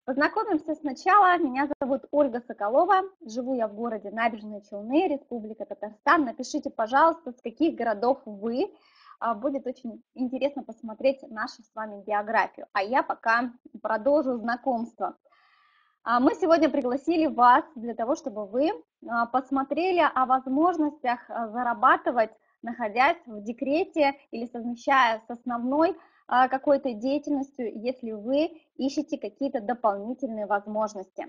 Познакомимся сначала. Меня зовут Ольга Соколова. Живу я в городе Набережные Челны, Республика Татарстан. Напишите, пожалуйста, с каких городов вы. Будет очень интересно посмотреть нашу с вами биографию. А я пока продолжу знакомство. Мы сегодня пригласили вас для того, чтобы вы посмотрели о возможностях зарабатывать, находясь в декрете или совмещая с основной какой-то деятельностью, если вы ищете какие-то дополнительные возможности.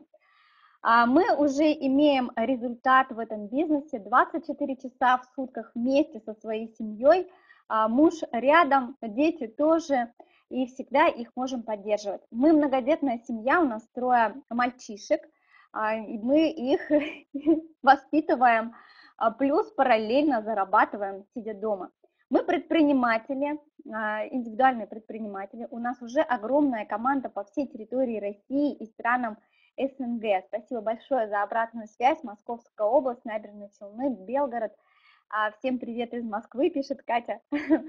Мы уже имеем результат в этом бизнесе 24 часа в сутках вместе со своей семьей, муж рядом, дети тоже, и всегда их можем поддерживать. Мы многодетная семья, у нас трое мальчишек, и мы их воспитываем, плюс параллельно зарабатываем, сидя дома. Мы предприниматели, индивидуальные предприниматели, у нас уже огромная команда по всей территории России и странам СНГ. Спасибо большое за обратную связь. Московская область, Набережные Челны, Белгород. Всем привет из Москвы, пишет Катя.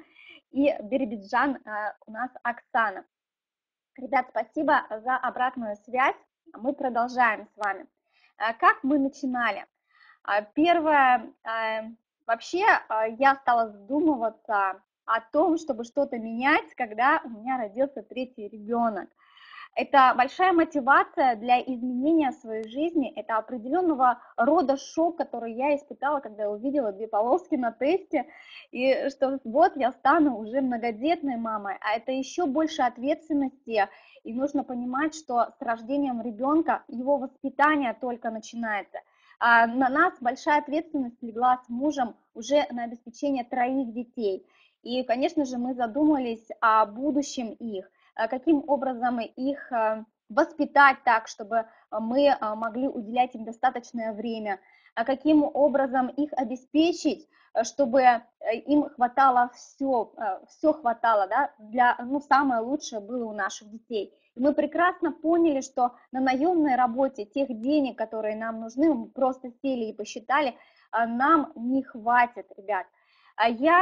И Биробиджан у нас Оксана. Ребят, спасибо за обратную связь. Мы продолжаем с вами. Как мы начинали? Первое, вообще я стала задумываться о том, чтобы что-то менять, когда у меня родился третий ребенок. Это большая мотивация для изменения своей жизни, это определенного рода шок, который я испытала, когда я увидела 2 полоски на тесте, и что вот я стану уже многодетной мамой, а это еще больше ответственности, и нужно понимать, что с рождением ребенка его воспитание только начинается. На нас большая ответственность легла с мужем уже на обеспечение 3 детей, и, конечно же, мы задумались о будущем их, каким образом их воспитать так, чтобы мы могли уделять им достаточное время, каким образом их обеспечить, чтобы им хватало все хватало, да, самое лучшее было у наших детей. И мы прекрасно поняли, что на наемной работе тех денег, которые нам нужны, мы просто сели и посчитали, нам не хватит, ребят. Я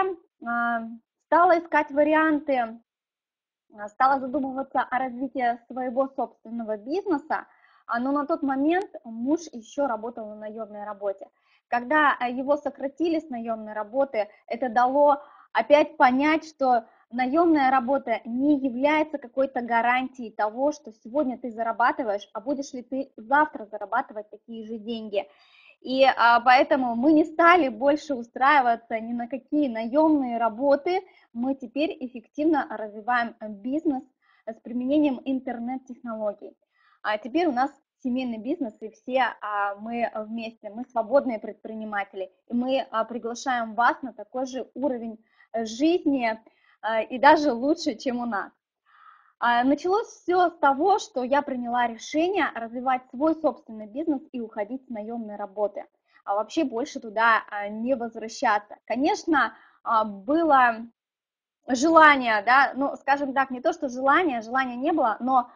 стала искать варианты, стала задумываться о развитии своего собственного бизнеса, но на тот момент муж еще работал на наемной работе. Когда его сократили с наемной работы, это дало опять понять, что наемная работа не является какой-то гарантией того, что сегодня ты зарабатываешь, а будешь ли ты завтра зарабатывать такие же деньги. И поэтому мы не стали больше устраиваться ни на какие наемные работы, мы теперь эффективно развиваем бизнес с применением интернет-технологий. Теперь у нас семейный бизнес, и все мы вместе, мы свободные предприниматели, и мы приглашаем вас на такой же уровень жизни, и даже лучше, чем у нас. Началось все с того, что я приняла решение развивать свой собственный бизнес и уходить с наемной работы, а вообще больше туда не возвращаться. Конечно, было желание, да, ну, скажем так, не то, что желания не было, но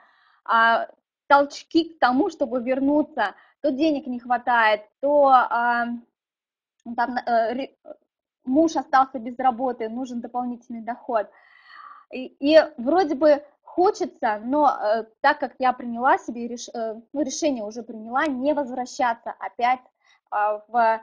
толчки к тому, чтобы вернуться, то денег не хватает, то муж остался без работы, нужен дополнительный доход. И вроде бы хочется, но так как я приняла себе решение уже приняла, не возвращаться опять в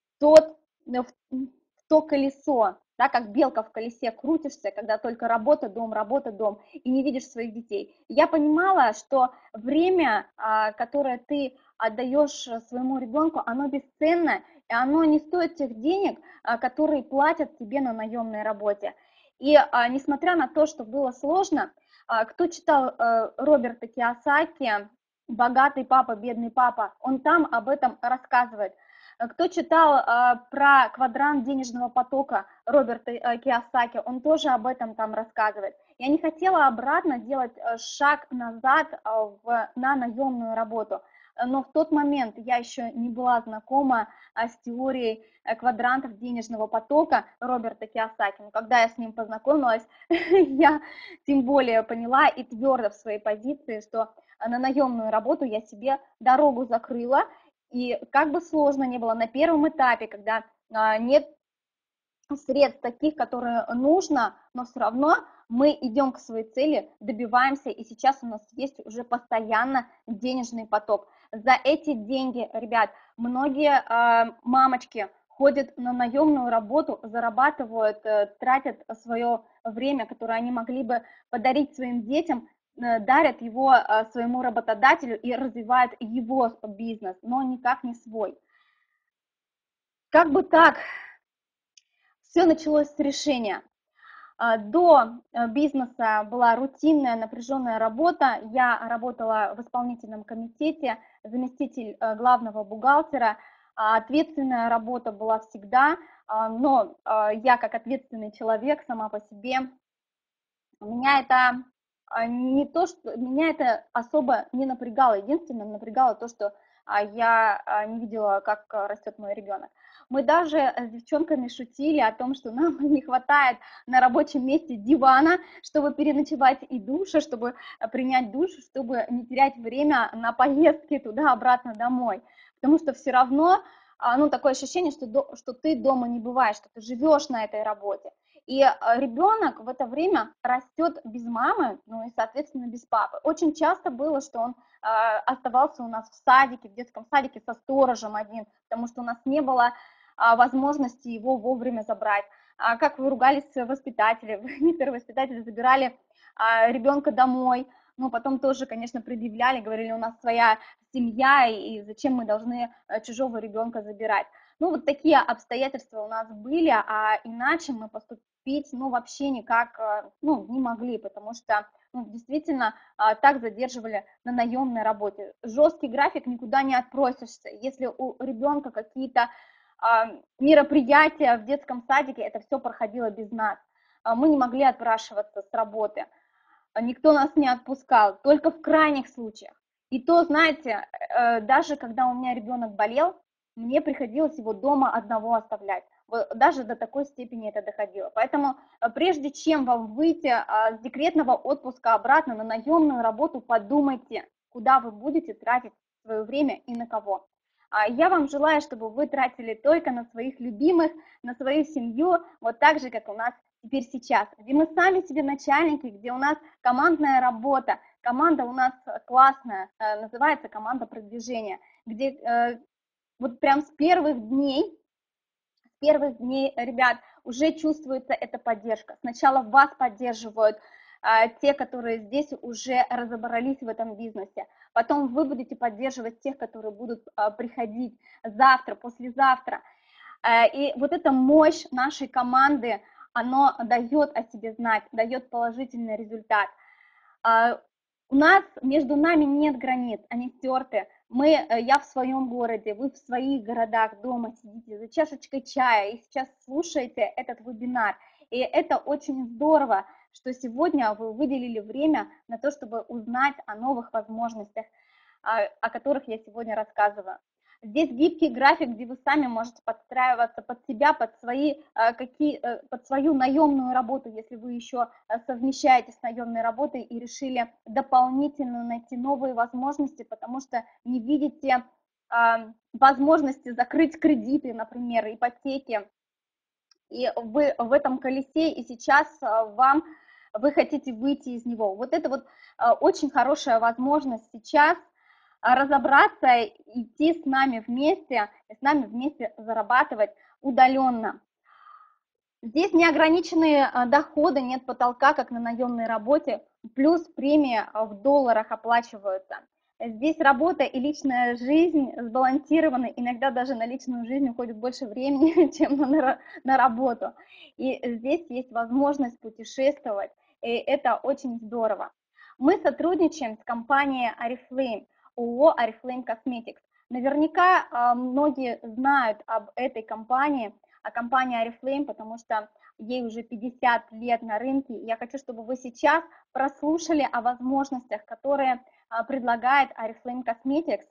то колесо, да, как белка в колесе крутишься, когда только работа, дом, и не видишь своих детей. Я понимала, что время, которое ты отдаешь своему ребенку, оно бесценно, и оно не стоит тех денег, которые платят тебе на наемной работе. И несмотря на то, что было сложно, кто читал Роберта Кийосаки «Богатый папа, бедный папа», он там об этом рассказывает. Кто читал про квадрант денежного потока Роберта Кийосаки, он тоже об этом там рассказывает. Я не хотела обратно делать шаг назад на наемную работу, но в тот момент я еще не была знакома с теорией квадрантов денежного потока Роберта Кийосаки. Но когда я с ним познакомилась, я тем более поняла и твердо в своей позиции, что на наемную работу я себе дорогу закрыла. И как бы сложно ни было на первом этапе, когда нет средств таких, которые нужно, но все равно мы идем к своей цели, добиваемся, и сейчас у нас есть уже постоянно денежный поток. За эти деньги, ребят, многие мамочки ходят на наемную работу, зарабатывают, тратят свое время, которое они могли бы подарить своим детям, дарят его своему работодателю и развивают его бизнес, но никак не свой. Как бы так, все началось с решения. До бизнеса была рутинная, напряженная работа. Я работала в исполнительном комитете, заместитель главного бухгалтера. Ответственная работа была всегда, но я как ответственный человек сама по себе, меня это меня это особо не напрягало. Единственное, напрягало то, что я не видела, как растет мой ребенок. Мы даже с девчонками шутили о том, что нам не хватает на рабочем месте дивана, чтобы переночевать, и душа, чтобы принять душ, чтобы не терять время на поездки туда-обратно домой. Потому что все равно, ну, такое ощущение, что ты дома не бываешь, что ты живешь на этой работе. И ребенок в это время растет без мамы, ну и, соответственно, без папы. Очень часто было, что он оставался у нас в садике, в детском садике со сторожем один, потому что у нас не было возможности его вовремя забрать. Как вы ругались воспитатели, некоторые воспитатели забирали ребенка домой, ну, потом тоже, конечно, предъявляли, говорили, у нас своя семья, и зачем мы должны чужого ребенка забирать. Ну, вот такие обстоятельства у нас были, а иначе мы поступить, ну, вообще никак, ну, не могли, потому что, ну, действительно, так задерживали на наемной работе. Жесткий график, никуда не отпросишься. Если у ребенка какие-то мероприятия в детском садике, это все проходило без нас. Мы не могли отпрашиваться с работы, никто нас не отпускал, только в крайних случаях. И то, знаете, даже когда у меня ребенок болел, мне приходилось его дома одного оставлять. Вот даже до такой степени это доходило. Поэтому прежде чем вам выйти с декретного отпуска обратно на наемную работу, подумайте, куда вы будете тратить свое время и на кого. Я вам желаю, чтобы вы тратили только на своих любимых, на свою семью, вот так же, как у нас теперь сейчас, где мы сами себе начальники, где у нас командная работа, команда у нас классная, называется команда продвижения, где вот прям с первых дней, ребят, уже чувствуется эта поддержка. Сначала вас поддерживают те, которые здесь уже разобрались в этом бизнесе. Потом вы будете поддерживать тех, которые будут приходить завтра, послезавтра. И вот эта мощь нашей команды, оно дает о себе знать, дает положительный результат. У нас, между нами нет границ, они стерты. Я в своем городе, вы в своих городах дома сидите за чашечкой чая и сейчас слушаете этот вебинар. И это очень здорово, что сегодня вы выделили время на то, чтобы узнать о новых возможностях, о которых я сегодня рассказываю. Здесь гибкий график, где вы сами можете подстраиваться под себя, под свою наемную работу, если вы еще совмещаете с наемной работой и решили дополнительно найти новые возможности, потому что не видите возможности закрыть кредиты, например, ипотеки. И вы в этом колесе, и сейчас вы хотите выйти из него. Вот это вот очень хорошая возможность сейчас разобраться, идти с нами вместе зарабатывать удаленно. Здесь неограниченные доходы, нет потолка, как на наемной работе, плюс премии в долларах оплачиваются. Здесь работа и личная жизнь сбалансированы, иногда даже на личную жизнь уходит больше времени, чем на работу. И здесь есть возможность путешествовать, и это очень здорово. Мы сотрудничаем с компанией Oriflame, ООО Oriflame Cosmetics. Наверняка многие знают об этой компании, о компании Oriflame, потому что ей уже 50 лет на рынке. Я хочу, чтобы вы сейчас прослушали о возможностях, которые предлагает Oriflame Cosmetics,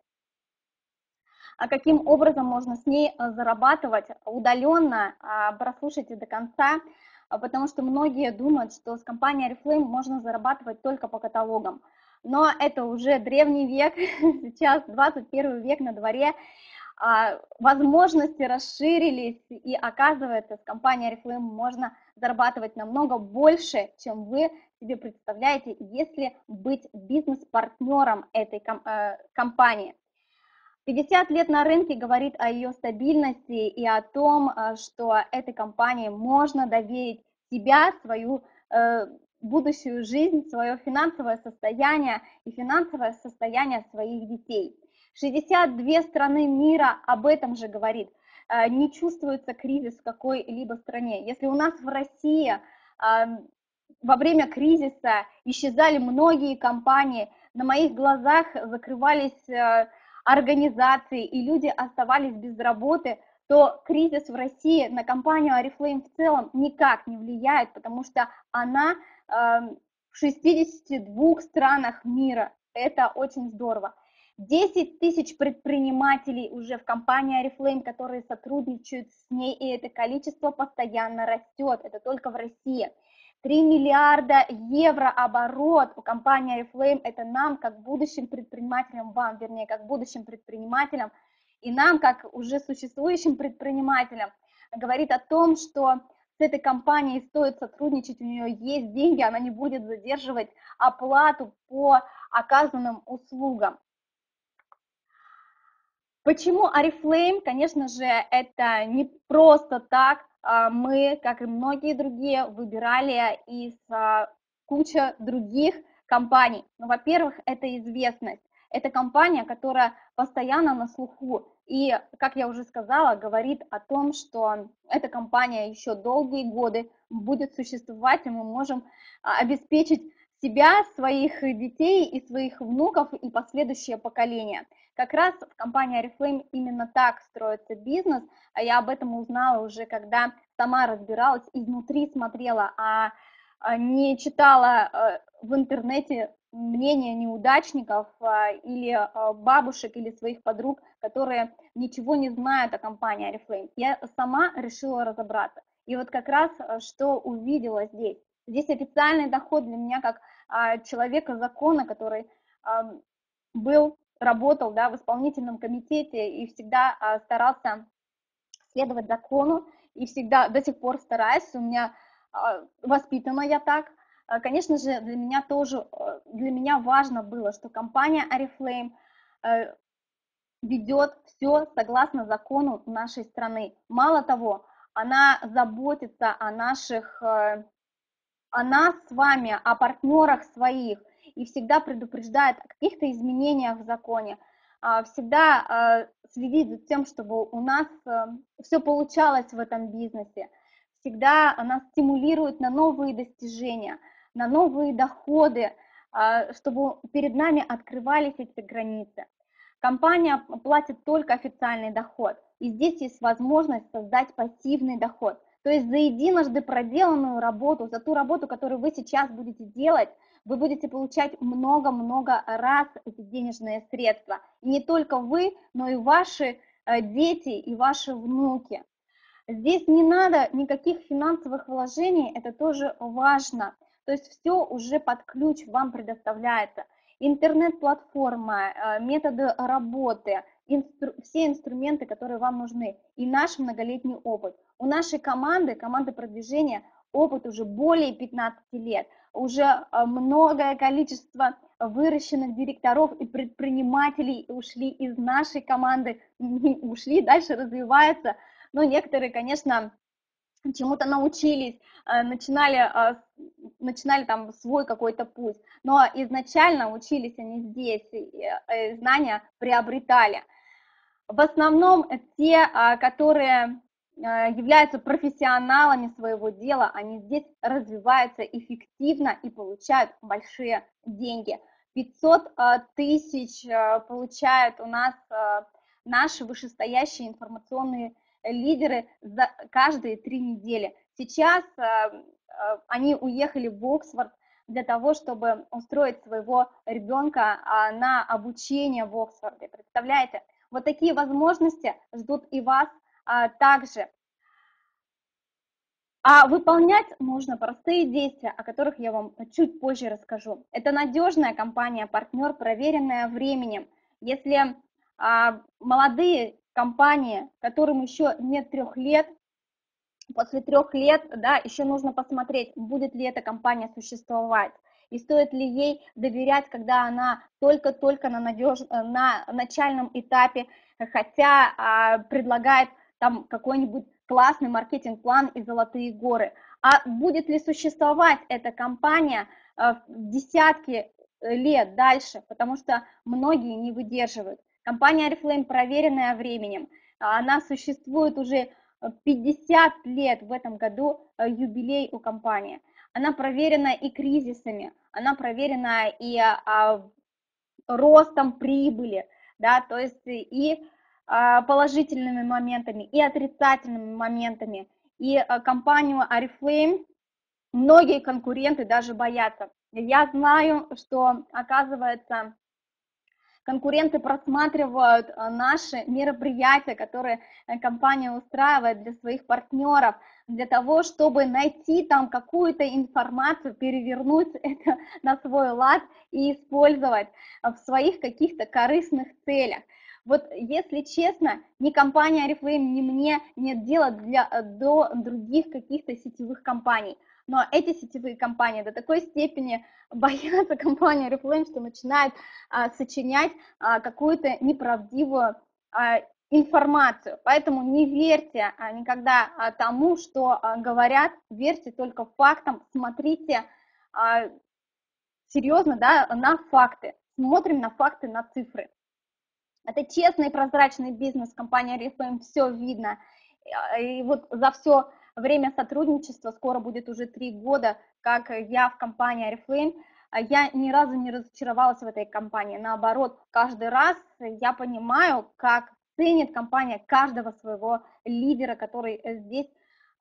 каким образом можно с ней зарабатывать удаленно. Прослушайте до конца, потому что многие думают, что с компанией Oriflame можно зарабатывать только по каталогам. Но это уже древний век, сейчас 21 век на дворе, возможности расширились, и оказывается, с компанией Oriflame можно зарабатывать намного больше, чем вы себе представляете, если быть бизнес-партнером этой компании. 50 лет на рынке говорит о ее стабильности и о том, что этой компании можно доверить себя, свою будущую жизнь, свое финансовое состояние и финансовое состояние своих детей. 62 страны мира об этом же говорит. Не чувствуется кризис в какой-либо стране. Если у нас в России во время кризиса исчезали многие компании, на моих глазах закрывались организации, и люди оставались без работы, то кризис в России на компанию Oriflame в целом никак не влияет, потому что она в 62 странах мира. Это очень здорово. 10 тысяч предпринимателей уже в компании Oriflame, которые сотрудничают с ней, и это количество постоянно растет, это только в России. 3 миллиарда евро оборот у компании Oriflame, это нам, как будущим предпринимателям, вам, вернее, как будущим предпринимателям, и нам, как уже существующим предпринимателям, говорит о том, что с этой компанией стоит сотрудничать, у нее есть деньги, она не будет задерживать оплату по оказанным услугам. Почему Oriflame? Конечно же, это не просто так. Мы, как и многие другие, выбирали из кучи других компаний. Ну, во-первых, это известность. Это компания, которая постоянно на слуху. И, как я уже сказала, говорит о том, что эта компания еще долгие годы будет существовать, и мы можем обеспечить себя, своих детей и своих внуков и последующее поколение. Как раз в компании Oriflame именно так строится бизнес, а я об этом узнала уже, когда сама разбиралась, изнутри смотрела, а не читала в интернете мнения неудачников или бабушек, или своих подруг, которые ничего не знают о компании Oriflame. Я сама решила разобраться. И вот как раз что увидела здесь. Здесь официальный доход для меня как человека закона, который работал, да, в исполнительном комитете и всегда старался следовать закону, и всегда до сих пор стараюсь, у меня воспитана я так. Конечно же, для меня тоже, для меня важно было, что компания Oriflame ведет все согласно закону нашей страны. Мало того, она заботится о наших, о нас с вами, о партнерах своих, и всегда предупреждает о каких-то изменениях в законе, всегда следит за тем, чтобы у нас все получалось в этом бизнесе, всегда нас стимулирует на новые достижения, на новые доходы, чтобы перед нами открывались эти границы. Компания платит только официальный доход, и здесь есть возможность создать пассивный доход. То есть за единожды проделанную работу, за ту работу, которую вы сейчас будете делать, вы будете получать много-много раз эти денежные средства. И не только вы, но и ваши дети и ваши внуки. Здесь не надо никаких финансовых вложений, это тоже важно. То есть все уже под ключ вам предоставляется. Интернет-платформа, методы работы, все инструменты, которые вам нужны, и наш многолетний опыт. У нашей команды продвижения, опыт уже более 15 лет, уже многое количество выращенных директоров и предпринимателей ушли из нашей команды, ушли, дальше развиваются, но некоторые, конечно, чему-то научились, начинали там свой какой-то путь, но изначально учились они здесь, и знания приобретали. В основном те, которые являются профессионалами своего дела, они здесь развиваются эффективно и получают большие деньги. 500 тысяч получают у нас наши вышестоящие информационные лидеры за каждые 3 недели. Сейчас они уехали в Оксфорд для того, чтобы устроить своего ребенка на обучение в Оксфорде. Представляете? Вот такие возможности ждут и вас также. А выполнять нужно простые действия, о которых я вам чуть позже расскажу. Это надежная компания-партнер, проверенная временем. Если молодые компании, которым еще нет 3 лет, после 3 лет, да, еще нужно посмотреть, будет ли эта компания существовать, и стоит ли ей доверять, когда она только-только на начальном этапе, хотя предлагает там какой-нибудь классный маркетинг-план и золотые горы. А будет ли существовать эта компания десятки лет дальше, потому что многие не выдерживают. Компания Oriflame, проверенная временем, она существует уже 50 лет в этом году, юбилей у компании. Она проверена и кризисами, она проверена и ростом прибыли, да, то есть и положительными моментами, и отрицательными моментами. И компанию Oriflame многие конкуренты даже боятся. Я знаю, что, оказывается, конкуренты просматривают наши мероприятия, которые компания устраивает для своих партнеров, для того, чтобы найти там какую-то информацию, перевернуть это на свой лад и использовать в своих каких-то корыстных целях. Вот если честно, ни компания Oriflame, ни мне нет дела до других каких-то сетевых компаний. Но эти сетевые компании до такой степени боятся компании Oriflame, что начинают сочинять какую-то неправдивую информацию. Поэтому не верьте никогда тому, что говорят, верьте только фактам, смотрите серьезно, да, на факты, смотрим на факты, на цифры. Это честный и прозрачный бизнес, компания Oriflame, все видно. И вот за все время сотрудничества, скоро будет уже 3 года, как я в компании Oriflame, я ни разу не разочаровалась в этой компании. Наоборот, каждый раз я понимаю, как ценит компания каждого своего лидера, который здесь,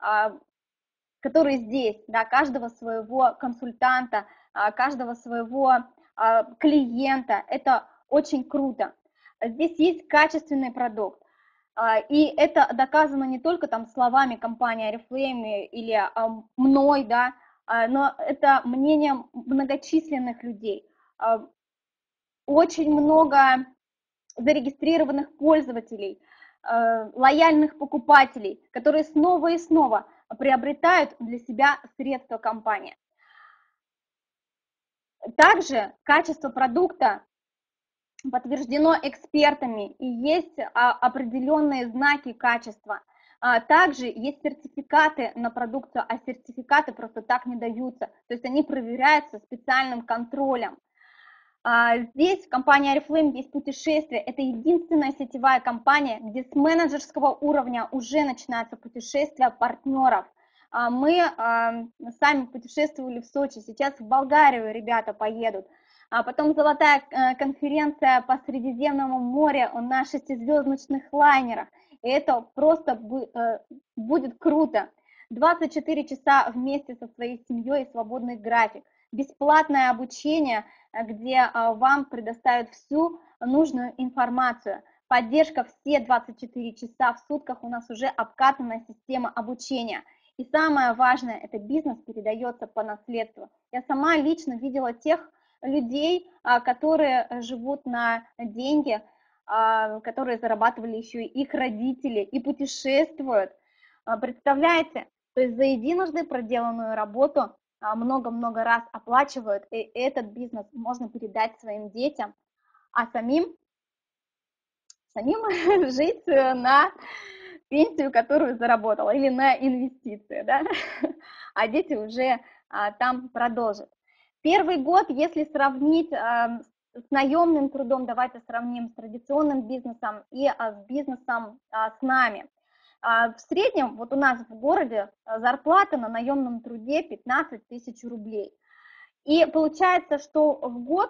да, каждого своего консультанта, каждого своего клиента. Это очень круто. Здесь есть качественный продукт. И это доказано не только там словами компании Oriflame или мной, да, но это мнением многочисленных людей. Очень много зарегистрированных пользователей, лояльных покупателей, которые снова и снова приобретают для себя средства компании. Также качество продукта подтверждено экспертами и есть определенные знаки качества. Также есть сертификаты на продукцию, а сертификаты просто так не даются, то есть они проверяются специальным контролем. Здесь в компании Oriflame есть путешествия, это единственная сетевая компания, где с менеджерского уровня уже начинается путешествие партнеров. Мы сами путешествовали в Сочи, сейчас в Болгарию ребята поедут. Потом золотая конференция по Средиземному морю на 6-звездочных лайнерах. И это просто будет круто. 24 часа вместе со своей семьей, свободный график. Бесплатное обучение, где вам предоставят всю нужную информацию. Поддержка все 24 часа в сутках, у нас уже обкатанная система обучения. И самое важное, это бизнес передается по наследству. Я сама лично видела тех людей, которые живут на деньги, которые зарабатывали еще и их родители, и путешествуют. Представляете? То есть за единожды проделанную работу много-много раз оплачивают, и этот бизнес можно передать своим детям, а самим жить на пенсию, которую заработала, или на инвестиции, да? А дети уже там продолжат. Первый год, если сравнить с наемным трудом, давайте сравним с традиционным бизнесом и с бизнесом с нами. В среднем вот у нас в городе зарплата на наемном труде 15 тысяч рублей. И получается, что в год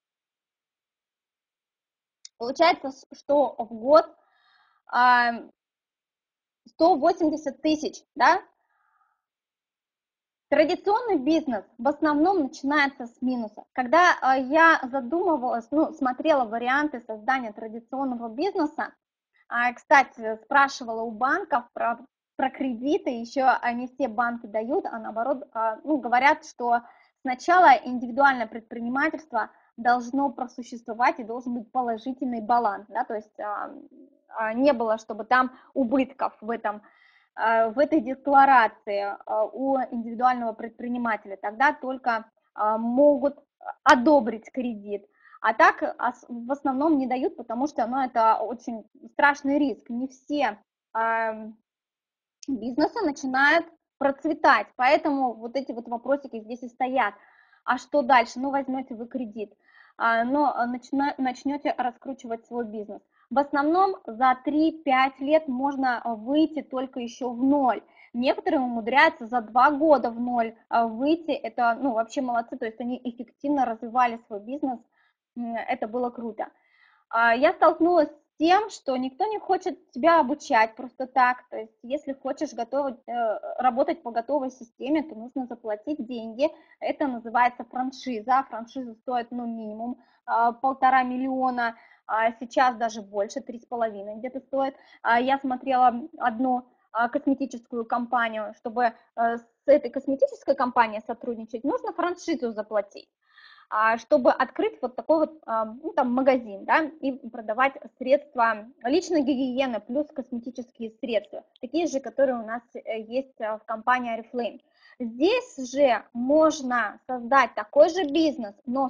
180 тысяч, да? Традиционный бизнес в основном начинается с минуса. Когда я задумывалась, смотрела варианты создания традиционного бизнеса, кстати, спрашивала у банков про кредиты, еще не все банки дают, а наоборот, говорят, что сначала индивидуальное предпринимательство должно просуществовать и должен быть положительный баланс, да, то есть не было, чтобы там убытков в этом в этой декларации у индивидуального предпринимателя, тогда только могут одобрить кредит. А так в основном не дают, потому что ну, это очень страшный риск. Не все бизнесы начинают процветать, поэтому вот эти вот вопросики здесь и стоят. А что дальше? Ну, возьмете вы кредит, но начнете раскручивать свой бизнес. В основном за 3-5 лет можно выйти только еще в ноль. Некоторые умудряются за 2 года в ноль выйти. Это, ну, вообще молодцы, то есть они эффективно развивали свой бизнес. Это было круто. Я столкнулась с тем, что никто не хочет тебя обучать просто так. То есть если хочешь работать по готовой системе, то нужно заплатить деньги. Это называется франшиза. Франшиза стоит ну, минимум 1,5 миллиона, сейчас даже больше, 3,5 где-то стоит. Я смотрела одну косметическую компанию, чтобы с этой косметической компанией сотрудничать, нужно франшизу заплатить, чтобы открыть вот такой вот ну, там, магазин, да, и продавать средства личной гигиены плюс косметические средства, такие же, которые у нас есть в компании Oriflame. Здесь же можно создать такой же бизнес, но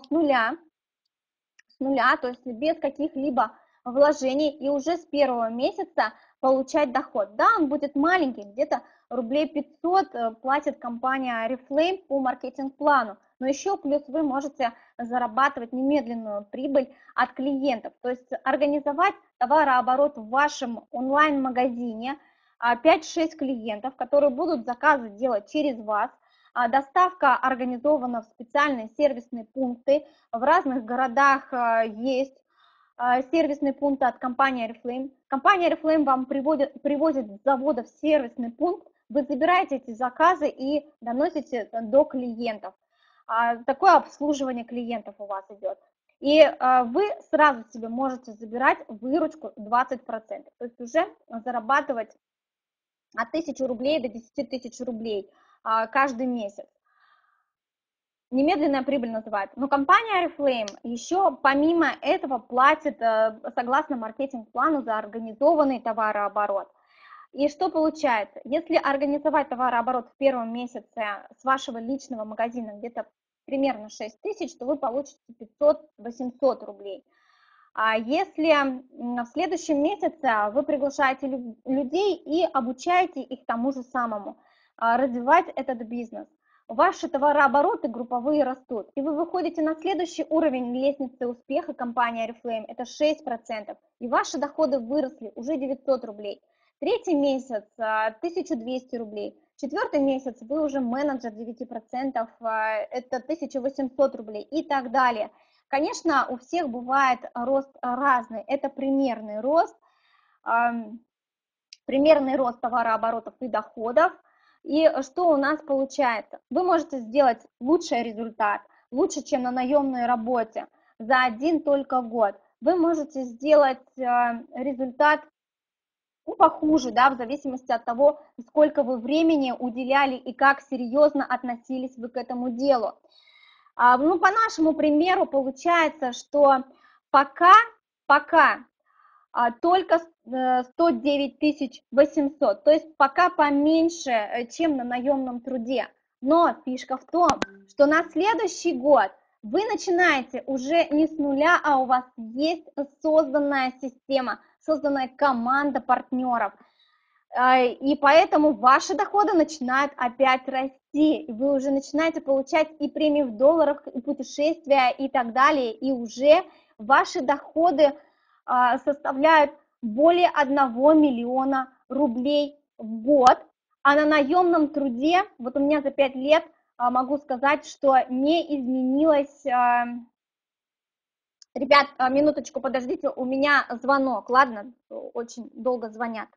с нуля, то есть без каких-либо вложений, и уже с первого месяца получать доход. Да, он будет маленький, где-то рублей 500 платит компания Oriflame по маркетинг-плану, но еще плюс вы можете зарабатывать немедленную прибыль от клиентов, то есть организовать товарооборот в вашем онлайн-магазине, 5-6 клиентов, которые будут заказы делать через вас, доставка организована в специальные сервисные пункты. В разных городах есть сервисные пункты от компании Oriflame. Компания Oriflame вам привозит с завода в сервисный пункт, вы забираете эти заказы и доносите до клиентов. Такое обслуживание клиентов у вас идет. И вы сразу себе можете забирать выручку 20%, то есть уже зарабатывать от 1000 рублей до 10 тысяч рублей каждый месяц. Немедленная прибыль называется. Но компания Oriflame еще помимо этого платит согласно маркетинг-плану за организованный товарооборот. И что получается? Если организовать товарооборот в первом месяце с вашего личного магазина где-то примерно 6 тысяч, то вы получите 500-800 рублей. А если в следующем месяце вы приглашаете людей и обучаете их тому же самому, развивать этот бизнес, ваши товарообороты групповые растут, и вы выходите на следующий уровень лестницы успеха компании Oriflame, это 6%, и ваши доходы выросли уже 900 рублей. Третий месяц 1200 рублей, четвертый месяц вы уже менеджер 9%, это 1800 рублей и так далее. Конечно, у всех бывает рост разный, это примерный рост товарооборотов и доходов. И что у нас получается? Вы можете сделать лучший результат, лучше, чем на наемной работе, за один только год. Вы можете сделать результат похуже, да, в зависимости от того, сколько вы времени уделяли и как серьезно относились вы к этому делу. Ну, по нашему примеру получается, что пока только 109 800, то есть пока поменьше, чем на наемном труде. Но фишка в том, что на следующий год вы начинаете уже не с нуля, а у вас есть созданная система, созданная команда партнеров. И поэтому ваши доходы начинают опять расти, и вы уже начинаете получать и премии в долларах, и путешествия, и так далее, и уже ваши доходы составляют более 1 миллиона рублей в год, а на наемном труде, вот у меня за 5 лет могу сказать, что не изменилось. Ребят, минуточку, подождите, у меня звонок, ладно, очень долго звонят.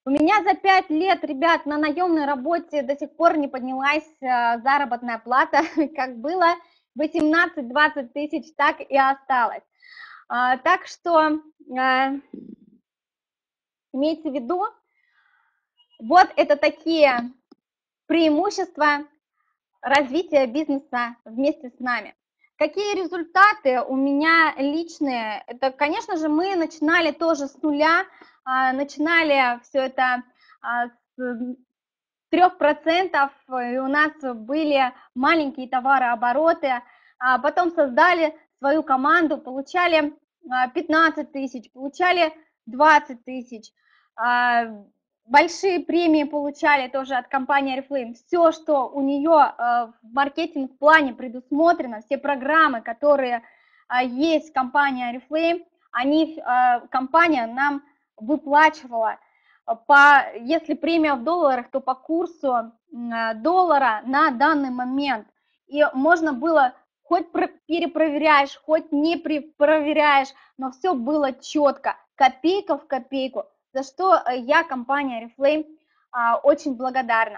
У меня за 5 лет, ребят, на наемной работе до сих пор не поднялась заработная плата, как было 18-20 тысяч, так и осталось. Так что имейте в виду, вот это такие преимущества развития бизнеса вместе с нами. Какие результаты у меня личные? Это, конечно же, мы начинали тоже с нуля, начинали все это с 3%, и у нас были маленькие товарообороты, потом создали свою команду, получали 15 тысяч, получали 20 тысяч, большие премии получали тоже от компании Oriflame. Все, что у нее в маркетинг-плане предусмотрено, все программы, которые есть в компании Oriflame, компания нам выплачивала. Если премия в долларах, то по курсу доллара на данный момент. И можно было, хоть перепроверяешь, хоть не проверяешь, но все было четко, копейка в копейку, за что я, компания Oriflame, очень благодарна.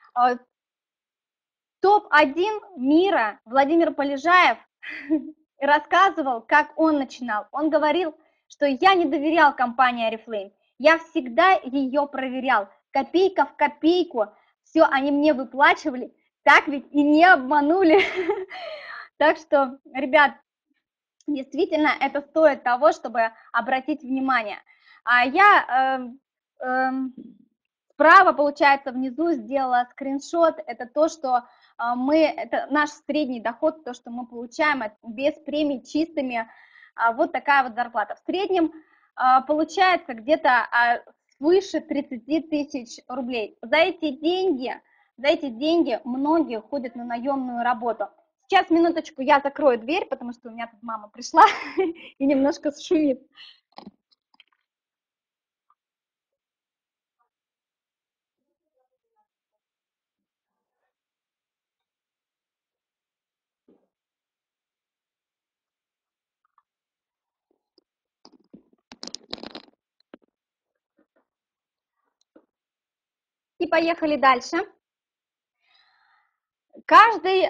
Топ-1 мира Владимир Полежаев рассказывал, как он начинал. Он говорил, что я не доверял компании Oriflame, я всегда ее проверял, копейка в копейку, все они мне выплачивали, так ведь и не обманули. Так что, ребят, действительно, это стоит того, чтобы обратить внимание. Я справа, получается, внизу сделала скриншот, это то, что это наш средний доход, то, что мы получаем без премий чистыми, вот такая вот зарплата. В среднем получается где-то свыше 30 тысяч рублей. За эти деньги многие ходят на наемную работу. Сейчас, минуточку, я закрою дверь, потому что у меня тут мама пришла и немножко шумит. И поехали дальше. Каждый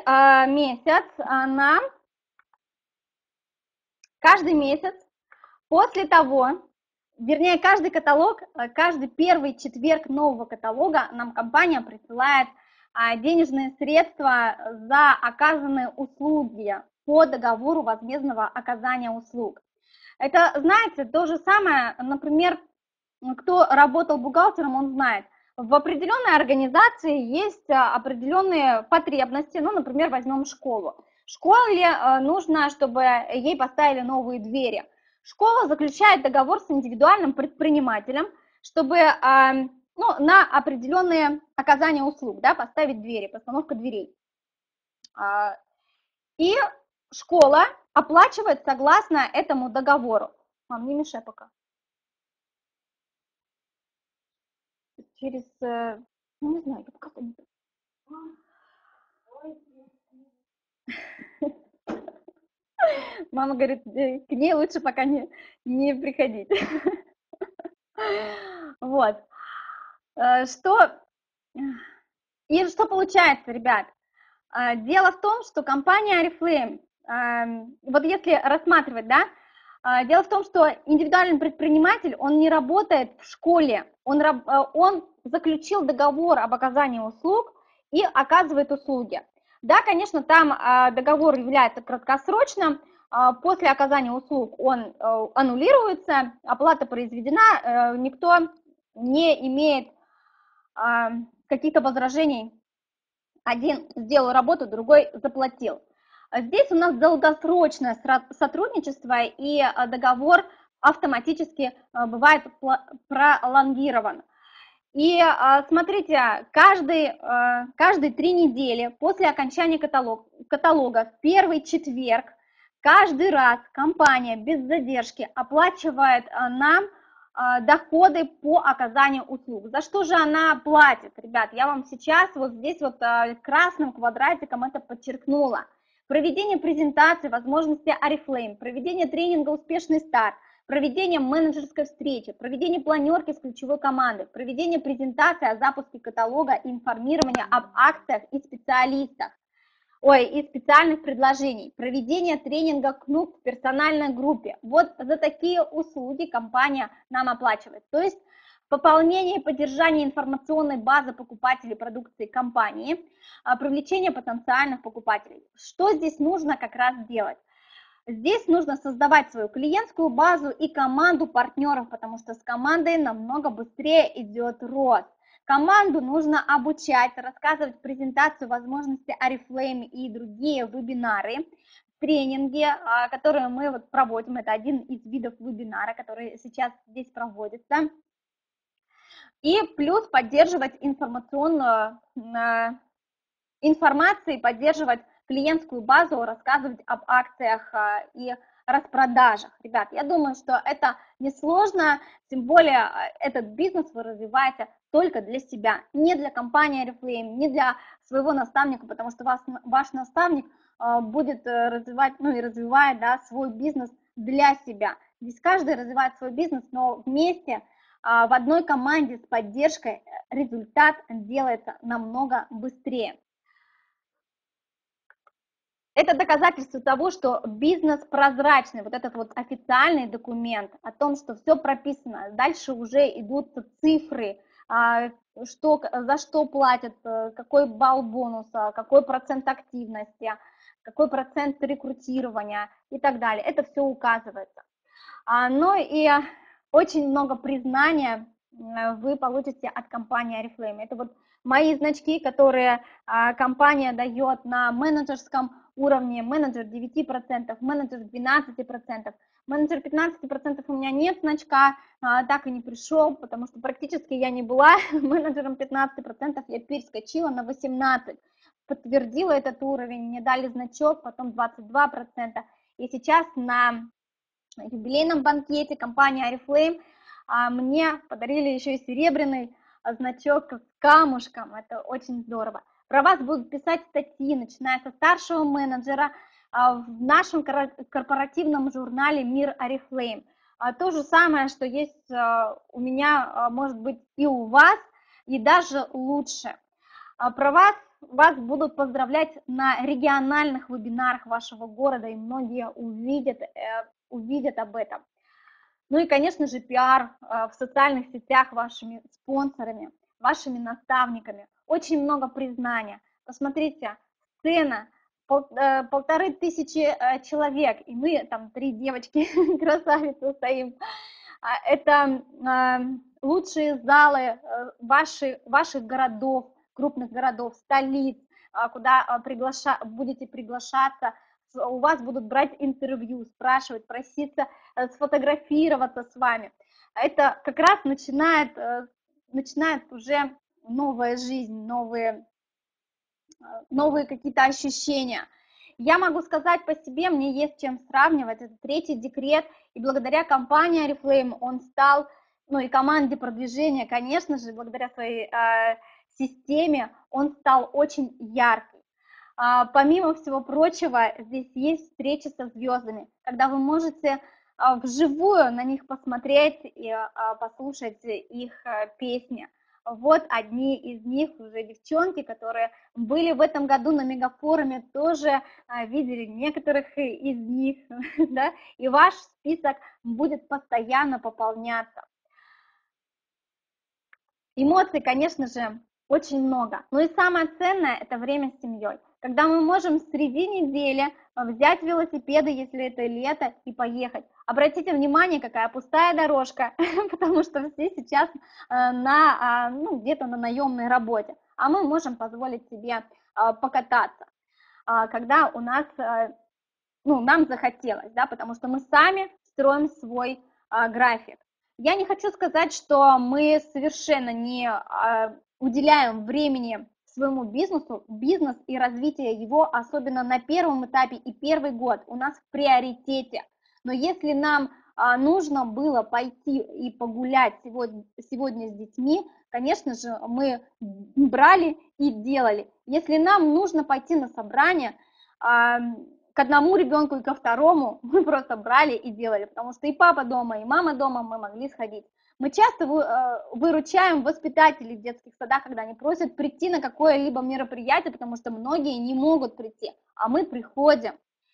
месяц после того, вернее, каждый каталог, каждый первый четверг нового каталога нам компания присылает денежные средства за оказанные услуги по договору возмездного оказания услуг. Это, знаете, то же самое, например, кто работал бухгалтером, он знает, в определенной организации есть определенные потребности, ну, например, возьмем школу. Школе нужно, чтобы ей поставили новые двери. Школа заключает договор с индивидуальным предпринимателем, чтобы на определенные оказания услуг, да, поставить двери, постановка дверей. И школа оплачивает согласно этому договору. Мам, не мешай пока. Через, не знаю, как они. Мама говорит, к ней лучше пока не приходить. Вот. И что получается, ребят? Дело в том, что компания Oriflame, вот если рассматривать, да, дело в том, что индивидуальный предприниматель, он не работает в школе, он заключил договор об оказании услуг и оказывает услуги. Да, конечно, там договор является краткосрочным, после оказания услуг он аннулируется, оплата произведена, никто не имеет каких-то возражений. Один сделал работу, другой заплатил. Здесь у нас долгосрочное сотрудничество, и договор автоматически бывает пролонгирован. И смотрите, каждые 3 недели после окончания каталога в первый четверг каждый раз компания без задержки оплачивает нам доходы по оказанию услуг. За что же она платит, ребят? Я вам сейчас вот здесь вот красным квадратиком это подчеркнула. Проведение презентации возможности Oriflame, проведение тренинга «Успешный старт», проведение менеджерской встречи, проведение планерки с ключевой командой, проведение презентации о запуске каталога и информирование об акциях и специалистах, и специальных предложений, проведение тренинга КНУК в персональной группе. Вот за такие услуги компания нам оплачивает. То есть пополнение и поддержание информационной базы покупателей продукции компании, привлечение потенциальных покупателей. Что здесь нужно как раз делать? Здесь нужно создавать свою клиентскую базу и команду партнеров, потому что с командой намного быстрее идет рост. Команду нужно обучать, рассказывать презентацию возможностей Oriflame и другие вебинары, тренинги, которые мы вот проводим. Это один из видов вебинара, который сейчас здесь проводится. И плюс поддерживать информационную информацию, поддерживать клиентскую базу, рассказывать об акциях и распродажах. Ребят, я думаю, что это несложно, тем более этот бизнес вы развиваете только для себя, не для компании Oriflame, не для своего наставника, потому что ваш наставник будет развивать, и развивает, да, свой бизнес для себя. Здесь каждый развивает свой бизнес, но вместе в одной команде с поддержкой результат делается намного быстрее. Это доказательство того, что бизнес прозрачный, вот этот вот официальный документ о том, что все прописано. Дальше уже идут цифры, за что платят, какой балл бонуса, какой процент активности, какой процент рекрутирования и так далее. Это все указывается. Ну и очень много признания вы получите от компании Oriflame. Это вот мои значки, которые компания дает на менеджерском уровне. Менеджер 9%, менеджер 12%. Менеджер 15% у меня нет значка, так и не пришел, потому что практически я не была менеджером 15%, я перескочила на 18%. Подтвердила этот уровень, мне дали значок, потом 22%. И сейчас на юбилейном банкете компании Oriflame мне подарили еще и серебряный значок с камушком, это очень здорово. Про вас будут писать статьи, начиная со старшего менеджера в нашем корпоративном журнале «Мир Oriflame». То же самое, что есть у меня, может быть, и у вас, и даже лучше. Про вас будут поздравлять на региональных вебинарах вашего города, и многие увидят об этом. Ну и, конечно же, пиар в социальных сетях вашими спонсорами, вашими наставниками. Очень много признания. Посмотрите, сцена, 1500 человек, и мы там 3 девочки красавицы стоим. Это лучшие залы ваших городов, крупных городов, столиц, куда будете приглашаться. У вас будут брать интервью, спрашивать, проситься сфотографироваться с вами. Это как раз начинает уже новая жизнь, новые какие-то ощущения. Я могу сказать по себе, мне есть чем сравнивать. Это 3-й декрет, и благодаря компании Oriflame он стал, и команде продвижения, конечно же, благодаря своей системе, он стал очень яркий. Помимо всего прочего, здесь есть встречи со звездами, когда вы можете вживую на них посмотреть и послушать их песни. Вот одни из них уже девчонки, которые были в этом году на мегафоруме, тоже видели некоторых из них, да, и ваш список будет постоянно пополняться. Эмоций, конечно же, очень много, но и самое ценное – это время с семьей, когда мы можем среди недели взять велосипеды, если это лето, и поехать. Обратите внимание, какая пустая дорожка, потому что все сейчас где-то на наемной работе, а мы можем позволить себе покататься, когда у нас, нам захотелось, да, потому что мы сами строим свой график. Я не хочу сказать, что мы совершенно не уделяем времени своему бизнесу, бизнес и развитие его, особенно на первом этапе и первый год, у нас в приоритете. Но если нам нужно было пойти и погулять сегодня с детьми, конечно же, мы брали и делали. Если нам нужно пойти на собрание, к одному ребенку и ко второму мы просто брали и делали, потому что и папа дома, и мама дома, мы могли сходить. Мы часто выручаем воспитателей в детских садах, когда они просят прийти на какое-либо мероприятие, потому что многие не могут прийти, а мы приходим.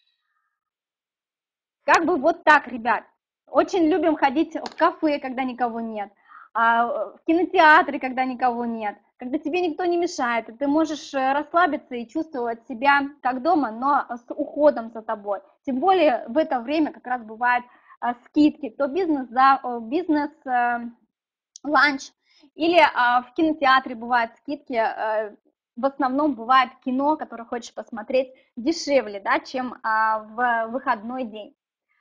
Как бы вот так, ребят. Очень любим ходить в кафе, когда никого нет, в кинотеатры, когда никого нет, когда тебе никто не мешает, и ты можешь расслабиться и чувствовать себя как дома, но с уходом за тобой. Тем более в это время как раз бывают скидки, то бизнес ланч, или в кинотеатре бывают скидки, в основном бывает кино, которое хочешь посмотреть, дешевле, да, чем в выходной день.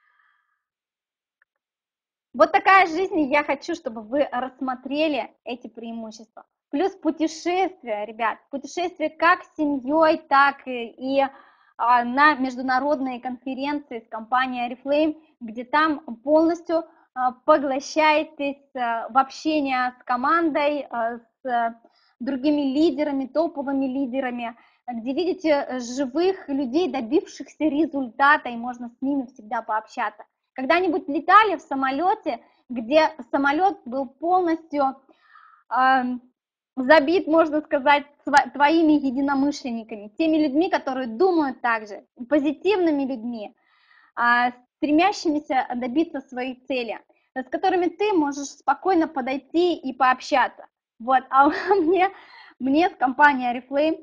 Вот такая жизнь, и я хочу, чтобы вы рассмотрели эти преимущества. Плюс путешествия, ребят, путешествия как с семьей, так и на международные конференции с компанией Oriflame, где там полностью поглощаетесь в общение с командой, с другими лидерами, топовыми лидерами, где видите живых людей, добившихся результата, и можно с ними всегда пообщаться. Когда-нибудь летали в самолете, где самолет был полностью забит, можно сказать, твоими единомышленниками, теми людьми, которые думают так же, позитивными людьми, стремящимися добиться своей цели, с которыми ты можешь спокойно подойти и пообщаться. Вот, а мне с компанией Oriflame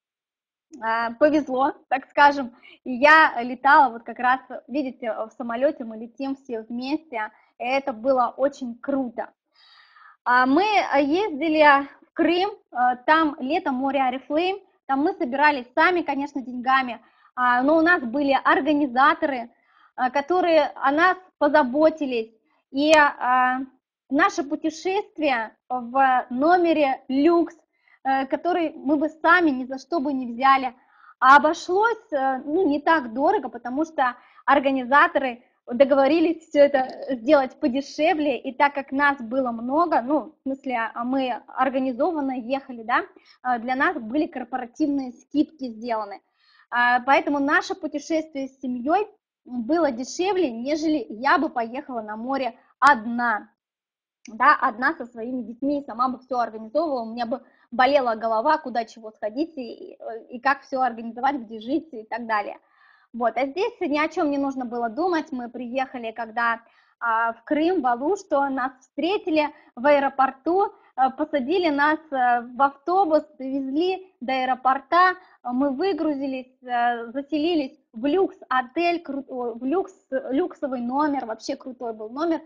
повезло, так скажем, и я летала вот как раз, видите, в самолете мы летим все вместе, и это было очень круто. Мы ездили в Крым, там лето, море Oriflame, там мы собирались сами, конечно, деньгами, но у нас были организаторы, которые о нас позаботились, и наше путешествие в номере люкс, который мы бы сами ни за что бы не взяли, а обошлось не так дорого, потому что организаторы договорились все это сделать подешевле, и так как нас было много, в смысле мы организованно ехали, да, для нас были корпоративные скидки сделаны, поэтому наше путешествие с семьей было дешевле, нежели я бы поехала на море одна. Да, одна со своими детьми, сама бы все организовывала, у меня бы болела голова, куда чего сходить и как все организовать, где жить и так далее. Вот, а здесь ни о чем не нужно было думать, мы приехали, когда в Крым, в Алушту, нас встретили в аэропорту, посадили нас в автобус, довезли до аэропорта, мы выгрузились, заселились в люкс-отель, в люксовый номер, вообще крутой был номер.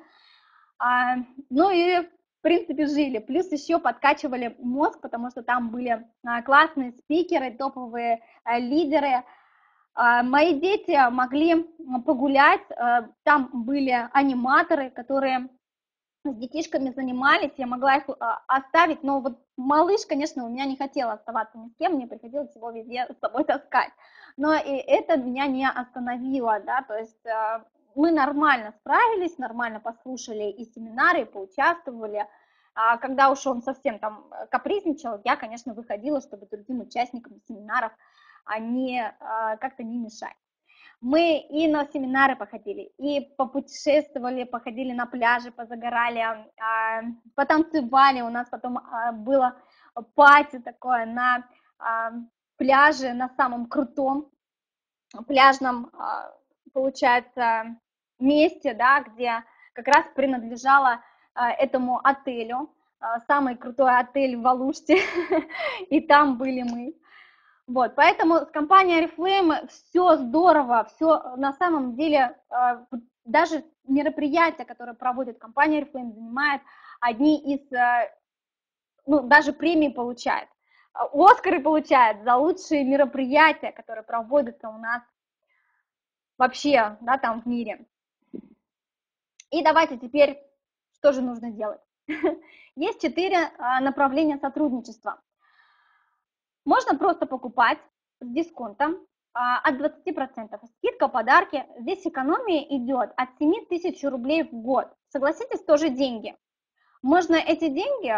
Ну и, в принципе, жили. Плюс еще подкачивали мозг, потому что там были классные спикеры, топовые лидеры. Мои дети могли погулять, там были аниматоры, которые с детишками занимались, я могла их оставить, но вот малыш, конечно, у меня не хотел оставаться ни с кем, мне приходилось его везде с собой таскать. Но и это меня не остановило, да, то есть мы нормально справились, нормально послушали и семинары, и поучаствовали. А когда уж он совсем там капризничал, я, конечно, выходила, чтобы другим участникам семинаров как-то не мешать. Мы и на семинары походили, и попутешествовали, походили на пляже, позагорали, потанцевали. У нас потом было пати такое на пляже, на самом крутом пляжном, получается, месте, да, где как раз принадлежало этому отелю, самый крутой отель в Алуште, и там были мы. Вот, поэтому с компанией Oriflame все здорово, все на самом деле, даже мероприятия, которые проводит компания Oriflame, занимает одни из, даже премии получает. Оскары получает за лучшие мероприятия, которые проводятся у нас вообще, да, там в мире. И давайте теперь, что же нужно делать? Есть 4 направления сотрудничества. Можно просто покупать с дисконтом от 20%. Скидка, подарки. Здесь экономия идет от 7 тысяч рублей в год. Согласитесь, тоже деньги. Можно эти деньги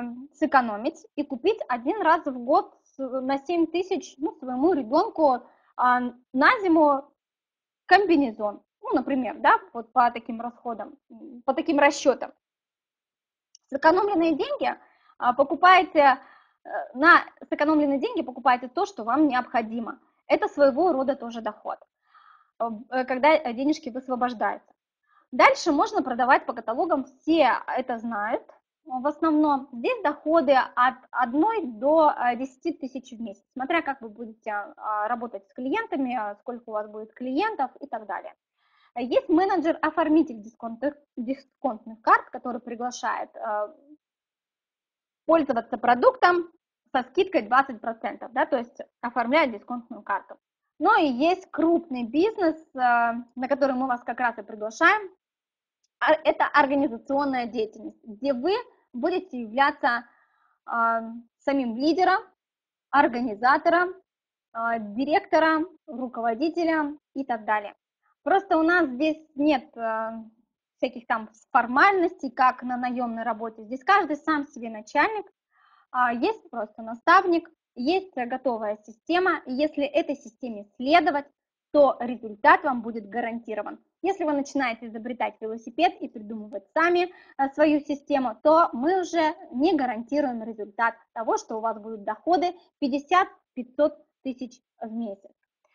сэкономить и купить один раз в год на 7 тысяч своему ребенку на зиму комбинезон, ну, например, да, вот по таким расходам, по таким расчетам. Сэкономленные деньги покупаете, на сэкономленные деньги покупаете то, что вам необходимо. Это своего рода тоже доход, когда денежки высвобождаются. Дальше можно продавать по каталогам, все это знают. В основном здесь доходы от 1 до 10 тысяч в месяц, смотря как вы будете работать с клиентами, сколько у вас будет клиентов и так далее. Есть менеджер-оформитель дисконтных карт, который приглашает пользоваться продуктом со скидкой 20%, да, то есть оформляет дисконтную карту. Но и есть крупный бизнес, на который мы вас как раз и приглашаем. Это организационная деятельность, где вы будете являться самим лидером, организатором, директором, руководителем и так далее. Просто у нас здесь нет всяких там формальностей, как на наемной работе. Здесь каждый сам себе начальник, есть просто наставник, есть готовая система, и если этой системе следовать, то результат вам будет гарантирован. Если вы начинаете изобретать велосипед и придумывать сами свою систему, то мы уже не гарантируем результат того, что у вас будут доходы 50-500 тысяч в месяц.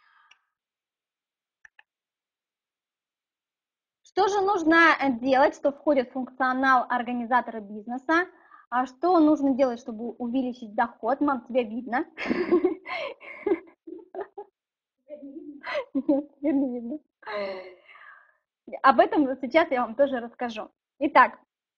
Что же нужно делать, что входит в функционал организатора бизнеса? А что нужно делать, чтобы увеличить доход? Мам, тебя видно? Нет, не видно. Об этом сейчас я вам тоже расскажу. Итак,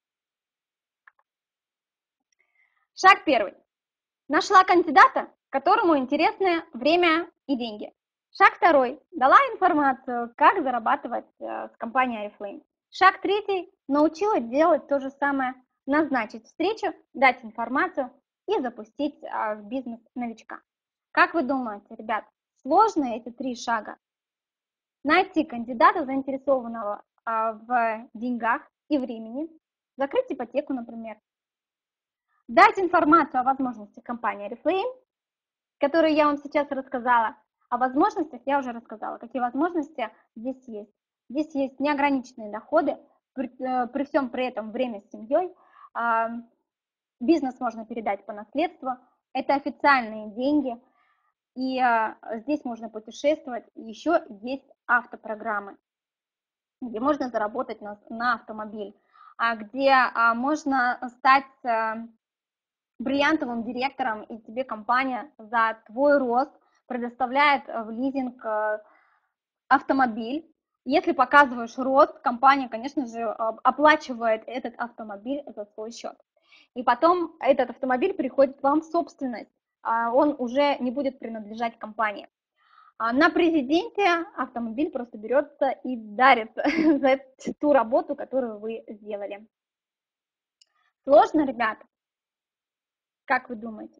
шаг первый. Нашла кандидата, которому интересны время и деньги. Шаг второй. Дала информацию, как зарабатывать с компанией Oriflame. Шаг третий. Научила делать то же самое. Назначить встречу, дать информацию и запустить в бизнес новичка. Как вы думаете, ребят, сложно эти 3 шага? Найти кандидата, заинтересованного в деньгах и времени, закрыть ипотеку, например, дать информацию о возможностях компании Oriflame, которую я вам сейчас рассказала. О возможностях я уже рассказала, какие возможности здесь есть. Здесь есть неограниченные доходы, при всем при этом время с семьей, бизнес можно передать по наследству, это официальные деньги, и здесь можно путешествовать. Еще есть автопрограммы, где можно заработать на автомобиль, где можно стать бриллиантовым директором, и тебе компания за твой рост предоставляет в лизинг автомобиль. Если показываешь рост, компания, конечно же, оплачивает этот автомобиль за свой счет. И потом этот автомобиль приходит вам в собственность, он уже не будет принадлежать компании. На президенте автомобиль просто берется и дарится за ту работу, которую вы сделали. Сложно, ребята? Как вы думаете?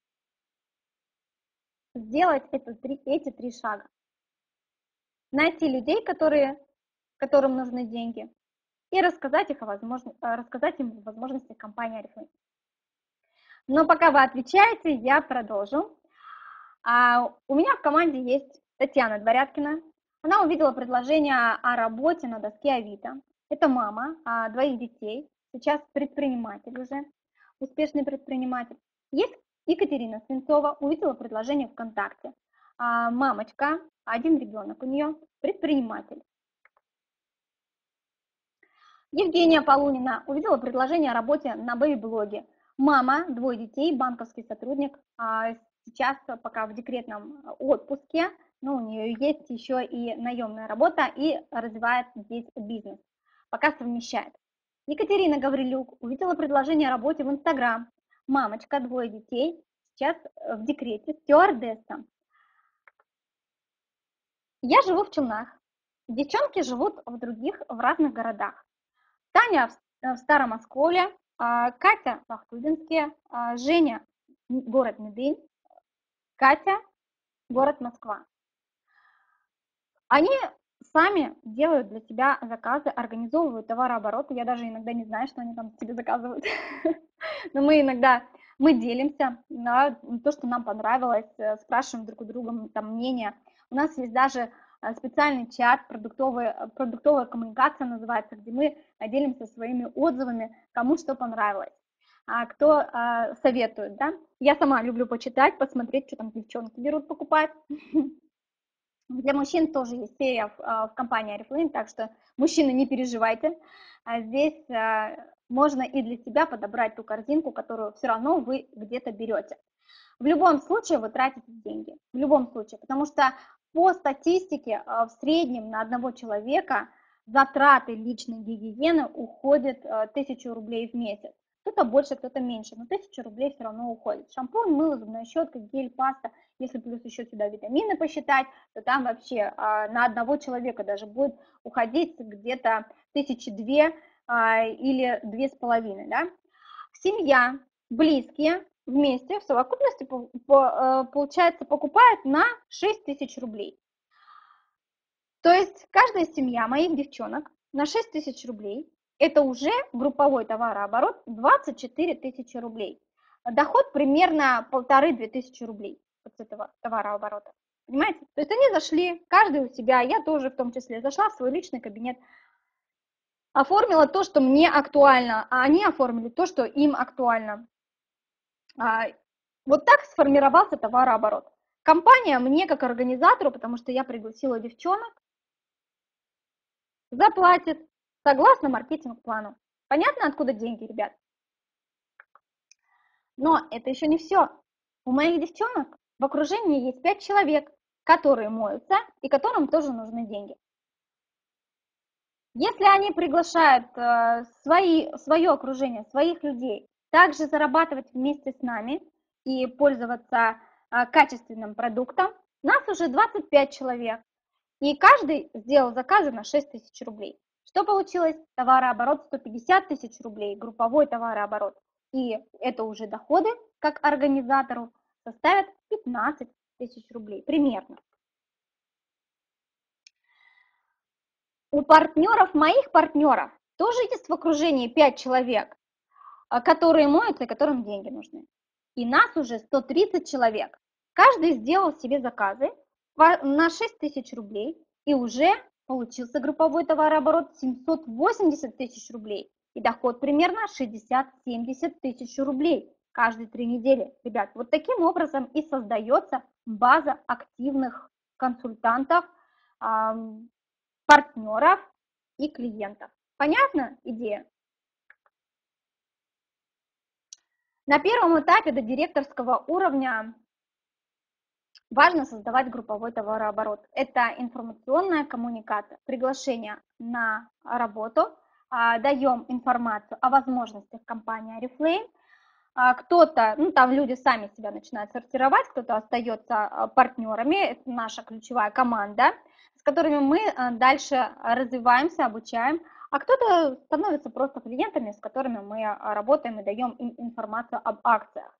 Сделать эти 3 шага. Найти людей, которым нужны деньги, и рассказать им о возможностях компании Oriflame. Но пока вы отвечаете, я продолжу. У меня в команде есть Татьяна Дворяткина. Она увидела предложение о работе на доске Авито. Это мама 2 детей, сейчас предприниматель уже, успешный предприниматель. Есть Екатерина Свинцова, увидела предложение ВКонтакте. Мамочка, 1 ребенок у нее, предприниматель. Евгения Полунина увидела предложение о работе на бэби-блоге. Мама, 2 детей, банковский сотрудник, сейчас пока в декретном отпуске, но у нее есть еще и наемная работа и развивает здесь бизнес, пока совмещает. Екатерина Гаврилюк увидела предложение о работе в Инстаграм. Мамочка, 2 детей, сейчас в декрете, стюардесса. Я живу в Челнах. Девчонки живут в разных городах. Таня в Старом Осколе, Катя в Ахтубинске, Женя город Медынь, Катя город Москва. Они сами делают для тебя заказы, организовывают товарооборот. Я даже иногда не знаю, что они там тебе заказывают. Но мы делимся на то, что нам понравилось, спрашиваем друг у друга там мнение. У нас есть даже специальный чат, продуктовая коммуникация называется, где мы делимся своими отзывами, кому что понравилось, кто советует, да. Я сама люблю почитать, посмотреть, что там девчонки берут, покупать. Для мужчин тоже есть серия в компании Oriflame, так что, мужчины, не переживайте. Здесь можно и для себя подобрать ту корзинку, которую все равно вы где-то берете. В любом случае вы тратите деньги, в любом случае, потому что по статистике в среднем на одного человека затраты личной гигиены уходят 1000 рублей в месяц. Кто-то больше, кто-то меньше, но 1000 рублей все равно уходит. Шампунь, мыло, зубная щетка, гель, паста. Если плюс еще сюда витамины посчитать, то там вообще на одного человека даже будет уходить где-то 1002 или 2500, да? Семья, близкие вместе в совокупности, получается, покупают на 6000 рублей. То есть каждая семья моих девчонок на 6000 рублей, это уже групповой товарооборот 24 тысячи рублей. Доход примерно 1500-2000 рублей с этого товарооборота. Понимаете? То есть они зашли, каждый у себя, я тоже в том числе, зашла в свой личный кабинет, оформила то, что мне актуально, а они оформили то, что им актуально. Вот так сформировался товарооборот. Компания мне как организатору, потому что я пригласила девчонок, заплатит согласно маркетинг-плану. Понятно, откуда деньги, ребят? Но это еще не все. У моих девчонок в окружении есть 5 человек, которые моются и которым тоже нужны деньги. Если они приглашают свое окружение, своих людей, также зарабатывать вместе с нами и пользоваться качественным продуктом, нас уже 25 человек, и каждый сделал заказы на 6000 рублей. Что получилось? Товарооборот 150 тысяч рублей, групповой товарооборот. И это уже доходы, как организатору, составят 15 тысяч рублей примерно. У партнеров, моих партнеров, тоже есть в окружении 5 человек, которые моются и которым деньги нужны. И нас уже 130 человек. Каждый сделал себе заказы на 6000 рублей, и уже получился групповой товарооборот 780 тысяч рублей. И доход примерно 60-70 тысяч рублей каждые 3 недели. Ребят, вот таким образом и создается база активных консультантов, партнеров и клиентов. Понятна идея? На первом этапе до директорского уровня важно создавать групповой товарооборот. Это информационная коммуникация, приглашение на работу, даем информацию о возможностях компании Oriflame. Кто-то, там люди сами себя начинают сортировать, кто-то остается партнерами, это наша ключевая команда, с которыми мы дальше развиваемся, обучаем, а кто-то становится просто клиентами, с которыми мы работаем и даем им информацию об акциях.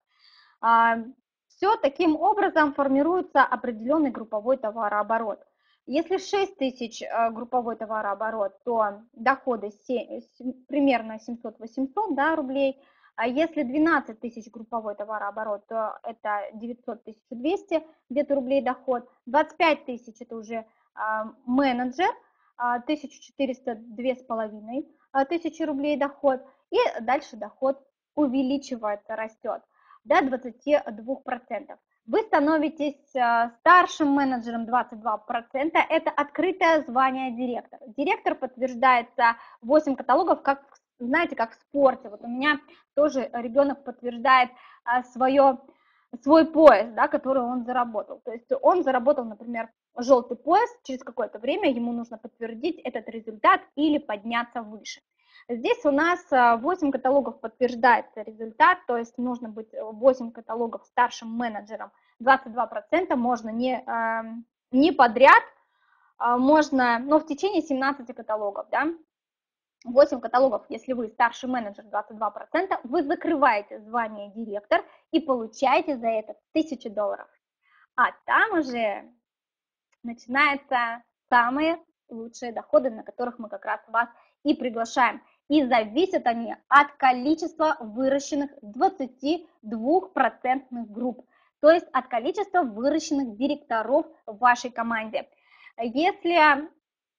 Все таким образом формируется определенный групповой товарооборот. Если 6000 групповой товарооборот, то доходы примерно 700-800 рублей. А если 12 тысяч групповой товарооборот, то это 900-1200 где-то рублей доход. 25 тысяч это уже менеджер, 1400 – 2500 рублей доход. И дальше доход увеличивается, растет до 22%. Вы становитесь старшим менеджером 22%. Это открытое звание директор. Директор подтверждается 8 каталогов, как, знаете, как в спорте. Вот у меня тоже ребенок подтверждает свой пояс, который он заработал. То есть он заработал, например, желтый пояс, через какое-то время ему нужно подтвердить этот результат или подняться выше. Здесь у нас 8 каталогов подтверждается результат, то есть нужно быть 8 каталогов старшим менеджером, 22%, можно не подряд, можно, но в течение 17 каталогов, 8 каталогов, если вы старший менеджер, 22%, вы закрываете звание директор и получаете за это $1000. А там уже начинаются самые лучшие доходы, на которых мы как раз вас и приглашаем. И зависят они от количества выращенных 22% групп. то есть от количества выращенных директоров в вашей команде. Если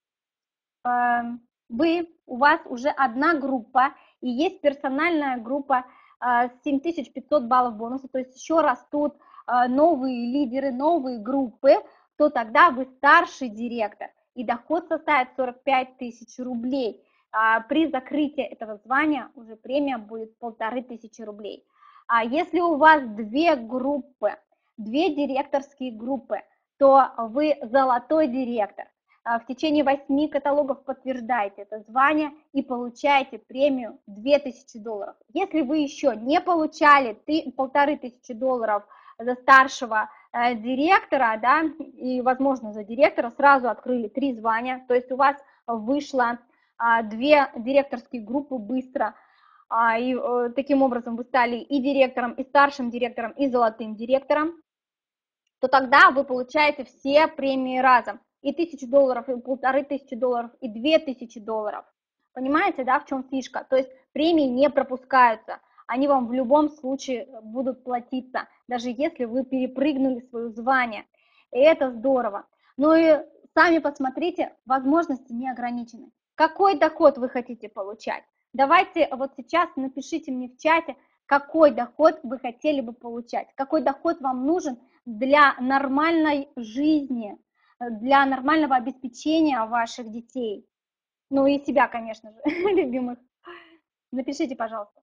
у вас уже одна группа и есть персональная группа 7500 баллов бонуса, то есть еще растут новые лидеры, новые группы, то тогда вы старший директор, и доход составит 45 тысяч рублей. При закрытии этого звания уже премия будет 1500 рублей. А если у вас две группы, две директорские группы, то вы золотой директор. В течение 8 каталогов подтверждаете это звание и получаете премию $2000. Если вы еще не получали $1500 за старшего директора, да, и, возможно, за директора, сразу открыли 3 звания, то есть у вас вышло 2 директорские группы быстро, и таким образом вы стали и директором, и старшим директором, и золотым директором, то тогда вы получаете все премии разом. И $1000, и $1500, и $2000. Понимаете, да, в чем фишка? То есть премии не пропускаются. Они вам в любом случае будут платиться, даже если вы перепрыгнули свое звание. И это здорово. Ну и сами посмотрите, возможности не ограничены. Какой доход вы хотите получать? Давайте вот сейчас напишите мне в чате, какой доход вы хотели бы получать, какой доход вам нужен для нормальной жизни, для нормального обеспечения ваших детей, ну и себя, конечно же, любимых. Напишите, пожалуйста.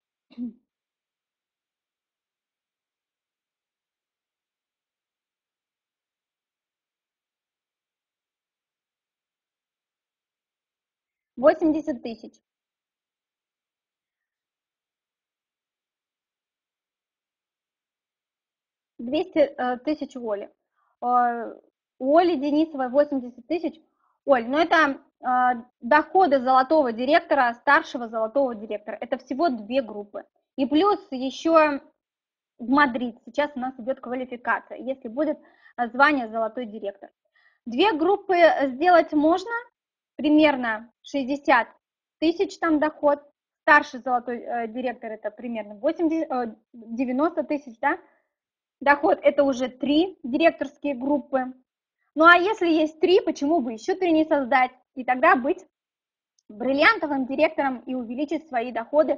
80 тысяч. 200 тысяч у Оли. У Оли Денисовой 80 тысяч. Оль, ну это доходы золотого директора, старшего золотого директора. Это всего 2 группы. И плюс еще в Мадрид сейчас у нас идет квалификация, если будет звание золотой директор. 2 группы сделать можно, примерно 60 тысяч там доход. Старший золотой директор это примерно 90 тысяч, да? Доход это уже 3 директорские группы. Ну а если есть 3, почему бы еще 3 не создать? И тогда быть бриллиантовым директором и увеличить свои доходы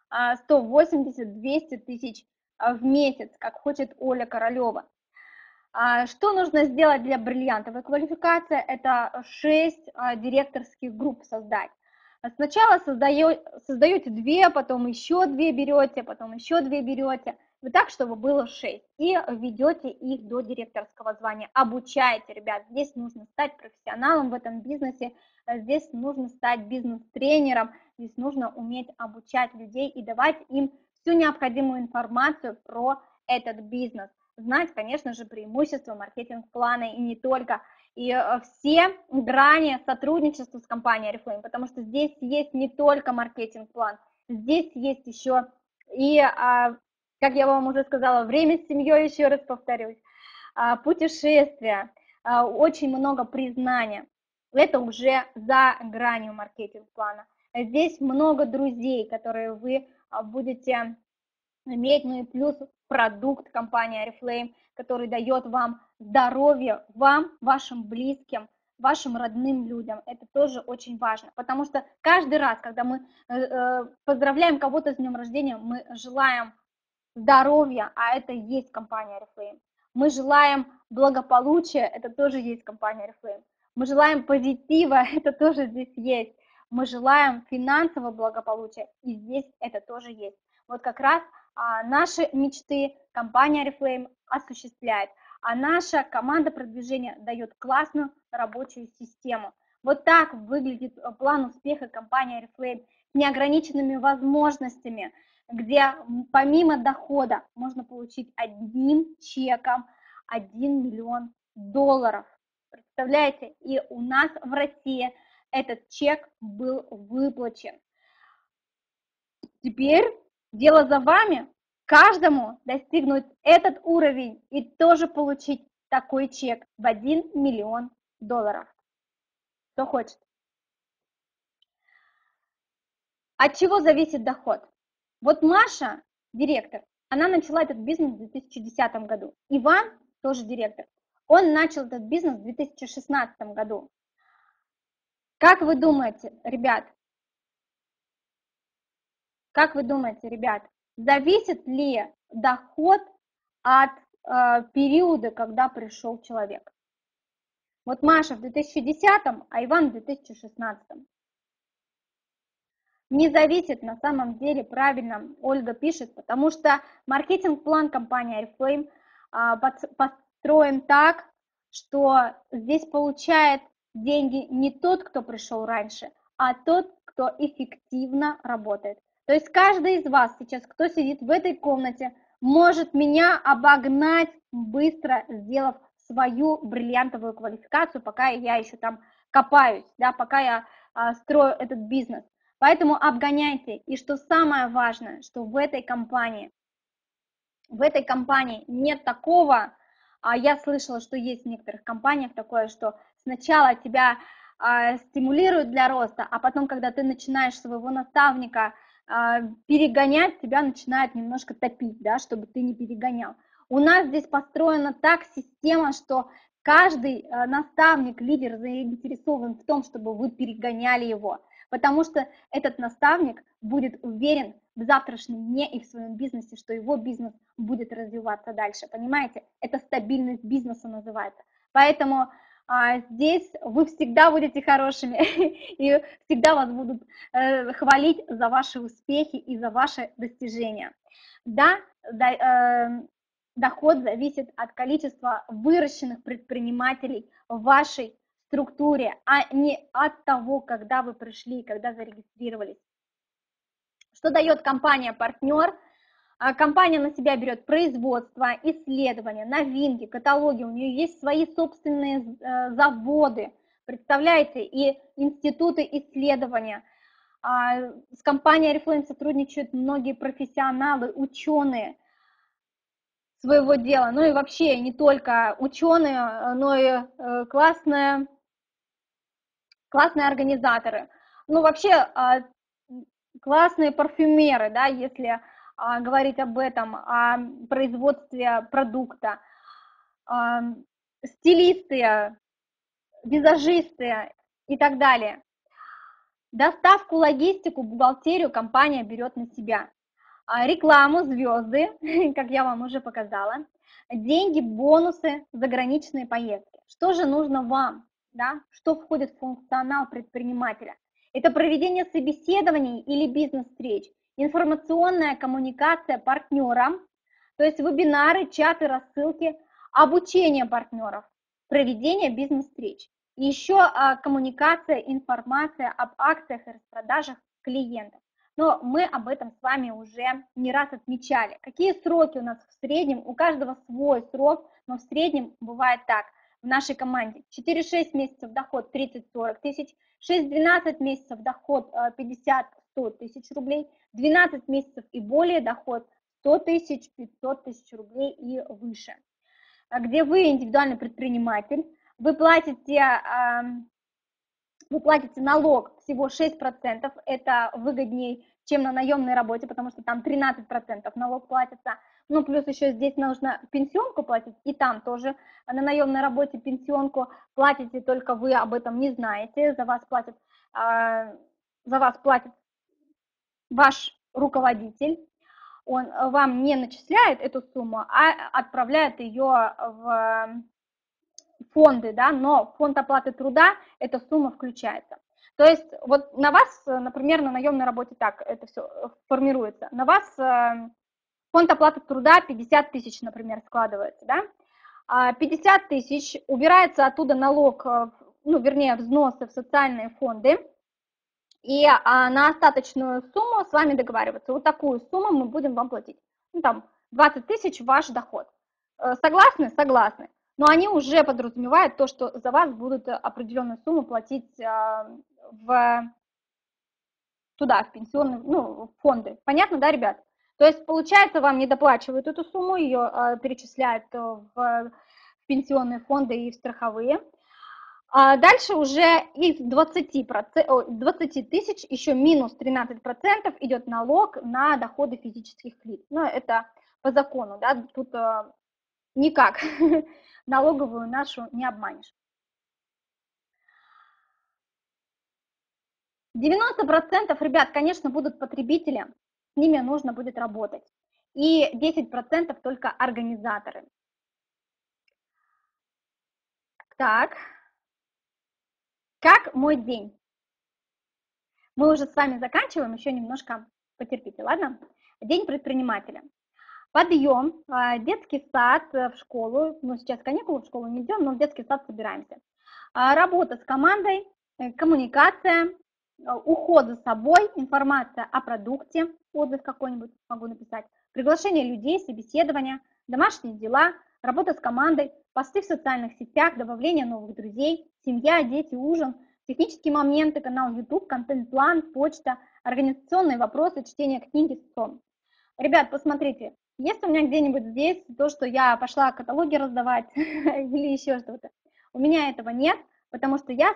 180-200 тысяч в месяц, как хочет Оля Королева. Что нужно сделать для бриллиантовой квалификации? Это 6 директорских групп создать. Сначала создаете 2, потом еще 2 берете, потом еще 2 берете. Вот так, чтобы было 6. И ведете их до директорского звания. Обучаете, ребят. Здесь нужно стать профессионалом в этом бизнесе. Здесь нужно стать бизнес-тренером. Здесь нужно уметь обучать людей и давать им всю необходимую информацию про этот бизнес. Знать, конечно же, преимущества маркетинг-плана и не только. И все грани сотрудничества с компанией Oriflame, потому что здесь есть не только маркетинг-план, здесь есть еще и, как я вам уже сказала, время с семьей, еще раз повторюсь, путешествия, очень много признания. Это уже за гранью маркетинг-плана. Здесь много друзей, которые вы будете иметь, ну и плюс продукт компании Oriflame, который дает вам здоровье, вам, вашим близким, вашим родным людям. Это тоже очень важно, потому что каждый раз, когда мы поздравляем кого-то с днем рождения, мы желаем здоровья, а это и есть компания Oriflame. Мы желаем благополучия, это тоже есть компания Oriflame. Мы желаем позитива, это тоже здесь есть. Мы желаем финансового благополучия, и здесь это тоже есть. Вот как раз наши мечты компания Oriflame осуществляет, а наша команда продвижения дает классную рабочую систему. Вот так выглядит план успеха компании Oriflame с неограниченными возможностями, где помимо дохода можно получить одним чеком 1 миллион долларов. Представляете? И у нас в России этот чек был выплачен. Теперь дело за вами, каждому достигнуть этот уровень и тоже получить такой чек в 1 миллион долларов. Кто хочет? От чего зависит доход? Вот Маша, директор, она начала этот бизнес в 2010 году. Иван, тоже директор, он начал этот бизнес в 2016 году. Как вы думаете, ребят, зависит ли доход от периода, когда пришел человек? Вот Маша в 2010, а Иван в 2016. Не зависит на самом деле, правильно Ольга пишет, потому что маркетинг-план компании Oriflame построен так, что здесь получает деньги не тот, кто пришел раньше, а тот, кто эффективно работает. То есть каждый из вас сейчас, кто сидит в этой комнате, может меня обогнать быстро, сделав свою бриллиантовую квалификацию, пока я еще там копаюсь, да, пока я строю этот бизнес. Поэтому обгоняйте. И что самое важное, что в этой компании нет такого, я слышала, что есть в некоторых компаниях такое, что сначала тебя стимулируют для роста, а потом, когда ты начинаешь своего наставника перегонять, тебя начинают немножко топить, да, чтобы ты не перегонял. У нас здесь построена так система, что каждый наставник, лидер заинтересован в том, чтобы вы перегоняли его, потому что этот наставник будет уверен в завтрашнем дне и в своем бизнесе, что его бизнес будет развиваться дальше, понимаете? Это стабильность бизнеса называется. Поэтому здесь вы всегда будете хорошими, и всегда вас будут хвалить за ваши успехи и за ваши достижения. Да, доход зависит от количества выращенных предпринимателей в вашей структуре, а не от того, когда вы пришли, когда зарегистрировались. Что дает компания-партнер? Компания на себя берет производство, исследования, новинки, каталоги, у нее есть свои собственные заводы, представляете, и институты исследования. С компанией Oriflame сотрудничают многие профессионалы, ученые своего дела, ну и вообще не только ученые, но и классные организаторы. Ну вообще классные парфюмеры, да, если говорить об этом, о производстве продукта, стилисты, визажисты и так далее. Доставку, логистику, бухгалтерию компания берет на себя. Рекламу, звезды, как я вам уже показала, деньги, бонусы, заграничные поездки. Что же нужно вам, да? Что входит в функционал предпринимателя? Это проведение собеседований или бизнес-встреч, информационная коммуникация партнерам, то есть вебинары, чаты, рассылки, обучение партнеров, проведение бизнес-встреч. И еще коммуникация, информация об акциях и распродажах клиентов. Но мы об этом с вами уже не раз отмечали. Какие сроки у нас в среднем? У каждого свой срок, но в среднем бывает так. В нашей команде 4-6 месяцев доход 30-40 тысяч, 6-12 месяцев доход 50-100 тысяч рублей, 12 месяцев и более доход 100 тысяч, 500 тысяч рублей и выше. Где вы индивидуальный предприниматель, вы платите налог всего 6%, это выгоднее, чем на наемной работе, потому что там 13% налог платится. Ну, плюс еще здесь нужно пенсионку платить, и там тоже на наемной работе пенсионку платите, только вы об этом не знаете, за вас платит ваш руководитель. Он вам не начисляет эту сумму, а отправляет ее в фонды, да, но в фонд оплаты труда эта сумма включается. То есть вот на вас, например, на наемной работе так это все формируется. На вас фонд оплаты труда 50 тысяч, например, складывается, да. 50 тысяч, убирается оттуда налог, ну, вернее, взносы в социальные фонды, и на остаточную сумму с вами договариваться. Вот такую сумму мы будем вам платить. Ну, там, 20 тысяч ваш доход. Согласны? Согласны. Но они уже подразумевают то, что за вас будут определенную сумму платить туда, в пенсионные, ну, в фонды. Понятно, да, ребят? То есть, получается, вам не доплачивают эту сумму, ее перечисляют в пенсионные фонды и в страховые. Дальше уже из 20 тысяч еще минус 13% идет налог на доходы физических лиц. Ну, это по закону, да, тут никак налоговую нашу не обманешь. 90%, ребят, конечно, будут потребители, с ними нужно будет работать. И 10% только организаторы. Так, как мой день? Мы уже с вами заканчиваем, еще немножко потерпите, ладно? День предпринимателя. Подъем, детский сад в школу, ну сейчас каникулы, в школу не идем, но в детский сад собираемся. Работа с командой, коммуникация, уход за собой, информация о продукте, отзыв какой-нибудь могу написать, приглашение людей, собеседование, домашние дела, работа с командой, посты в социальных сетях, добавление новых друзей, семья, дети, ужин, технические моменты, канал YouTube, контент-план, почта, организационные вопросы, чтение книги, сон. Ребят, посмотрите, есть у меня где-нибудь здесь то, что я пошла каталоги раздавать или еще что-то. У меня этого нет, потому что я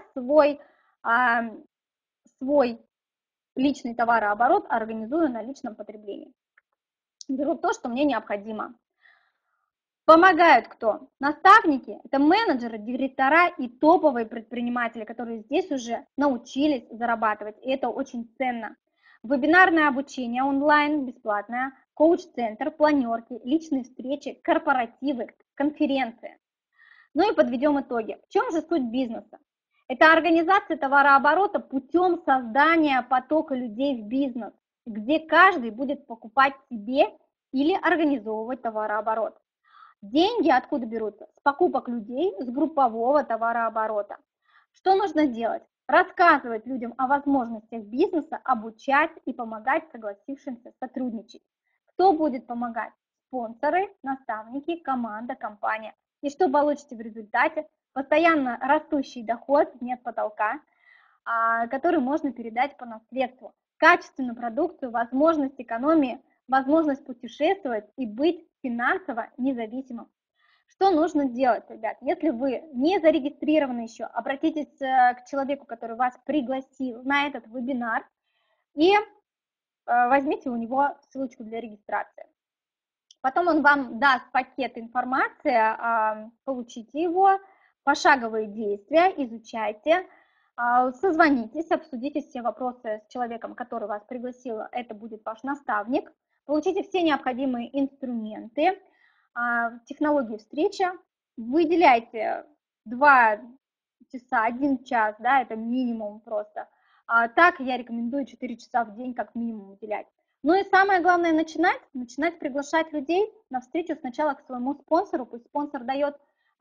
свой личный товарооборот организую на личном потреблении. Беру то, что мне необходимо. Помогают кто? Наставники, это менеджеры, директора и топовые предприниматели, которые здесь уже научились зарабатывать, и это очень ценно. Вебинарное обучение онлайн, бесплатное, коуч-центр, планерки, личные встречи, корпоративы, конференции. Ну и подведем итоги. В чем же суть бизнеса? Это организация товарооборота путем создания потока людей в бизнес, где каждый будет покупать себе или организовывать товарооборот. Деньги откуда берутся? С покупок людей, с группового товарооборота. Что нужно делать? Рассказывать людям о возможностях бизнеса, обучать и помогать согласившимся сотрудничать. Кто будет помогать? Спонсоры, наставники, команда, компания. И что получите в результате? Постоянно растущий доход, нет потолка, который можно передать по наследству. Качественную продукцию, возможность экономии, возможность путешествовать и быть финансово независимым. Что нужно делать, ребят? Если вы не зарегистрированы еще, обратитесь к человеку, который вас пригласил на этот вебинар, и возьмите у него ссылочку для регистрации. Потом он вам даст пакет информации, получите его, пошаговые действия, изучайте, созвонитесь, обсудите все вопросы с человеком, который вас пригласил, это будет ваш наставник, получите все необходимые инструменты, технологии встречи, выделяйте 2 часа, 1 час, да, это минимум просто, так я рекомендую 4 часа в день как минимум уделять. Ну и самое главное начинать приглашать людей на встречу сначала к своему спонсору, пусть спонсор дает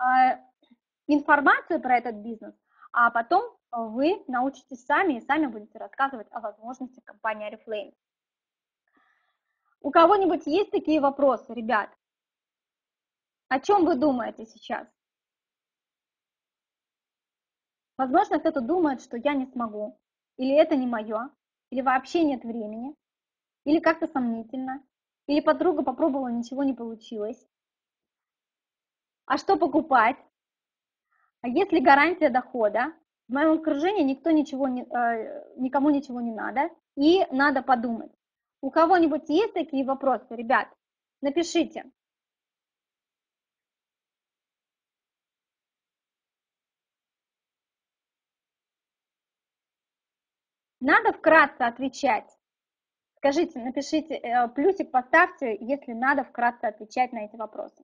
информацию про этот бизнес, а потом вы научитесь сами и сами будете рассказывать о возможностях компании Oriflame. У кого-нибудь есть такие вопросы, ребят? О чем вы думаете сейчас? Возможно, кто-то думает, что я не смогу, или это не мое, или вообще нет времени, или как-то сомнительно, или подруга попробовала, ничего не получилось. А что покупать? А если гарантия дохода? В моем окружении никому ничего не надо, и надо подумать. У кого-нибудь есть такие вопросы, ребят? Напишите. Надо вкратце отвечать. Скажите, напишите, плюсик поставьте, если надо вкратце отвечать на эти вопросы.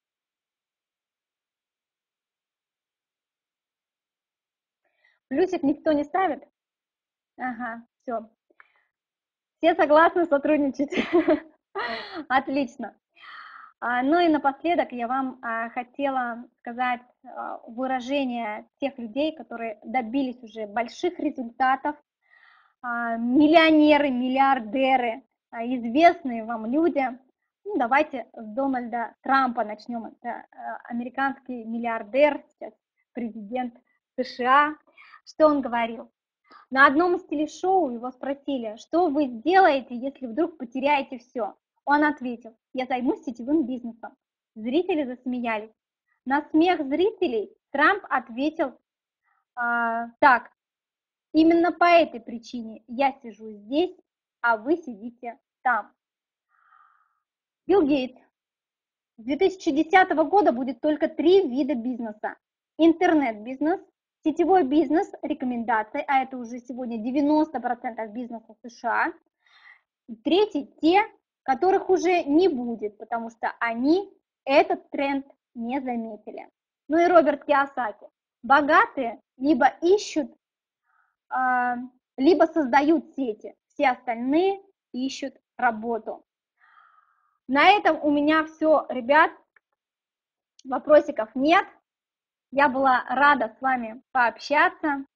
Плюсик никто не ставит? Ага, все. Все согласны сотрудничать? Отлично. Ну и напоследок я вам хотела сказать выражение тех людей, которые добились уже больших результатов, миллионеры, миллиардеры, известные вам люди. Ну, давайте с Дональда Трампа начнем. Это американский миллиардер, сейчас президент США. Что он говорил? На одном из телешоу его спросили, что вы сделаете, если вдруг потеряете все? Он ответил, я займусь сетевым бизнесом. Зрители засмеялись. На смех зрителей Трамп ответил, так, именно по этой причине я сижу здесь, а вы сидите там. Билл Гейтс С 2010 года будет только 3 вида бизнеса. Интернет-бизнес, сетевой бизнес, рекомендации, а это уже сегодня 90% бизнеса США. Третий – те, которых уже не будет, потому что они этот тренд не заметили. Ну и Роберт Кийосаки. Богатые либо ищут, либо создают сети, все остальные ищут работу. На этом у меня все, ребят, вопросиков нет. Я была рада с вами пообщаться.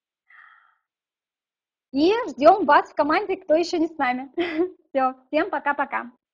И ждем вас в команде, кто еще не с нами. Все, всем пока-пока.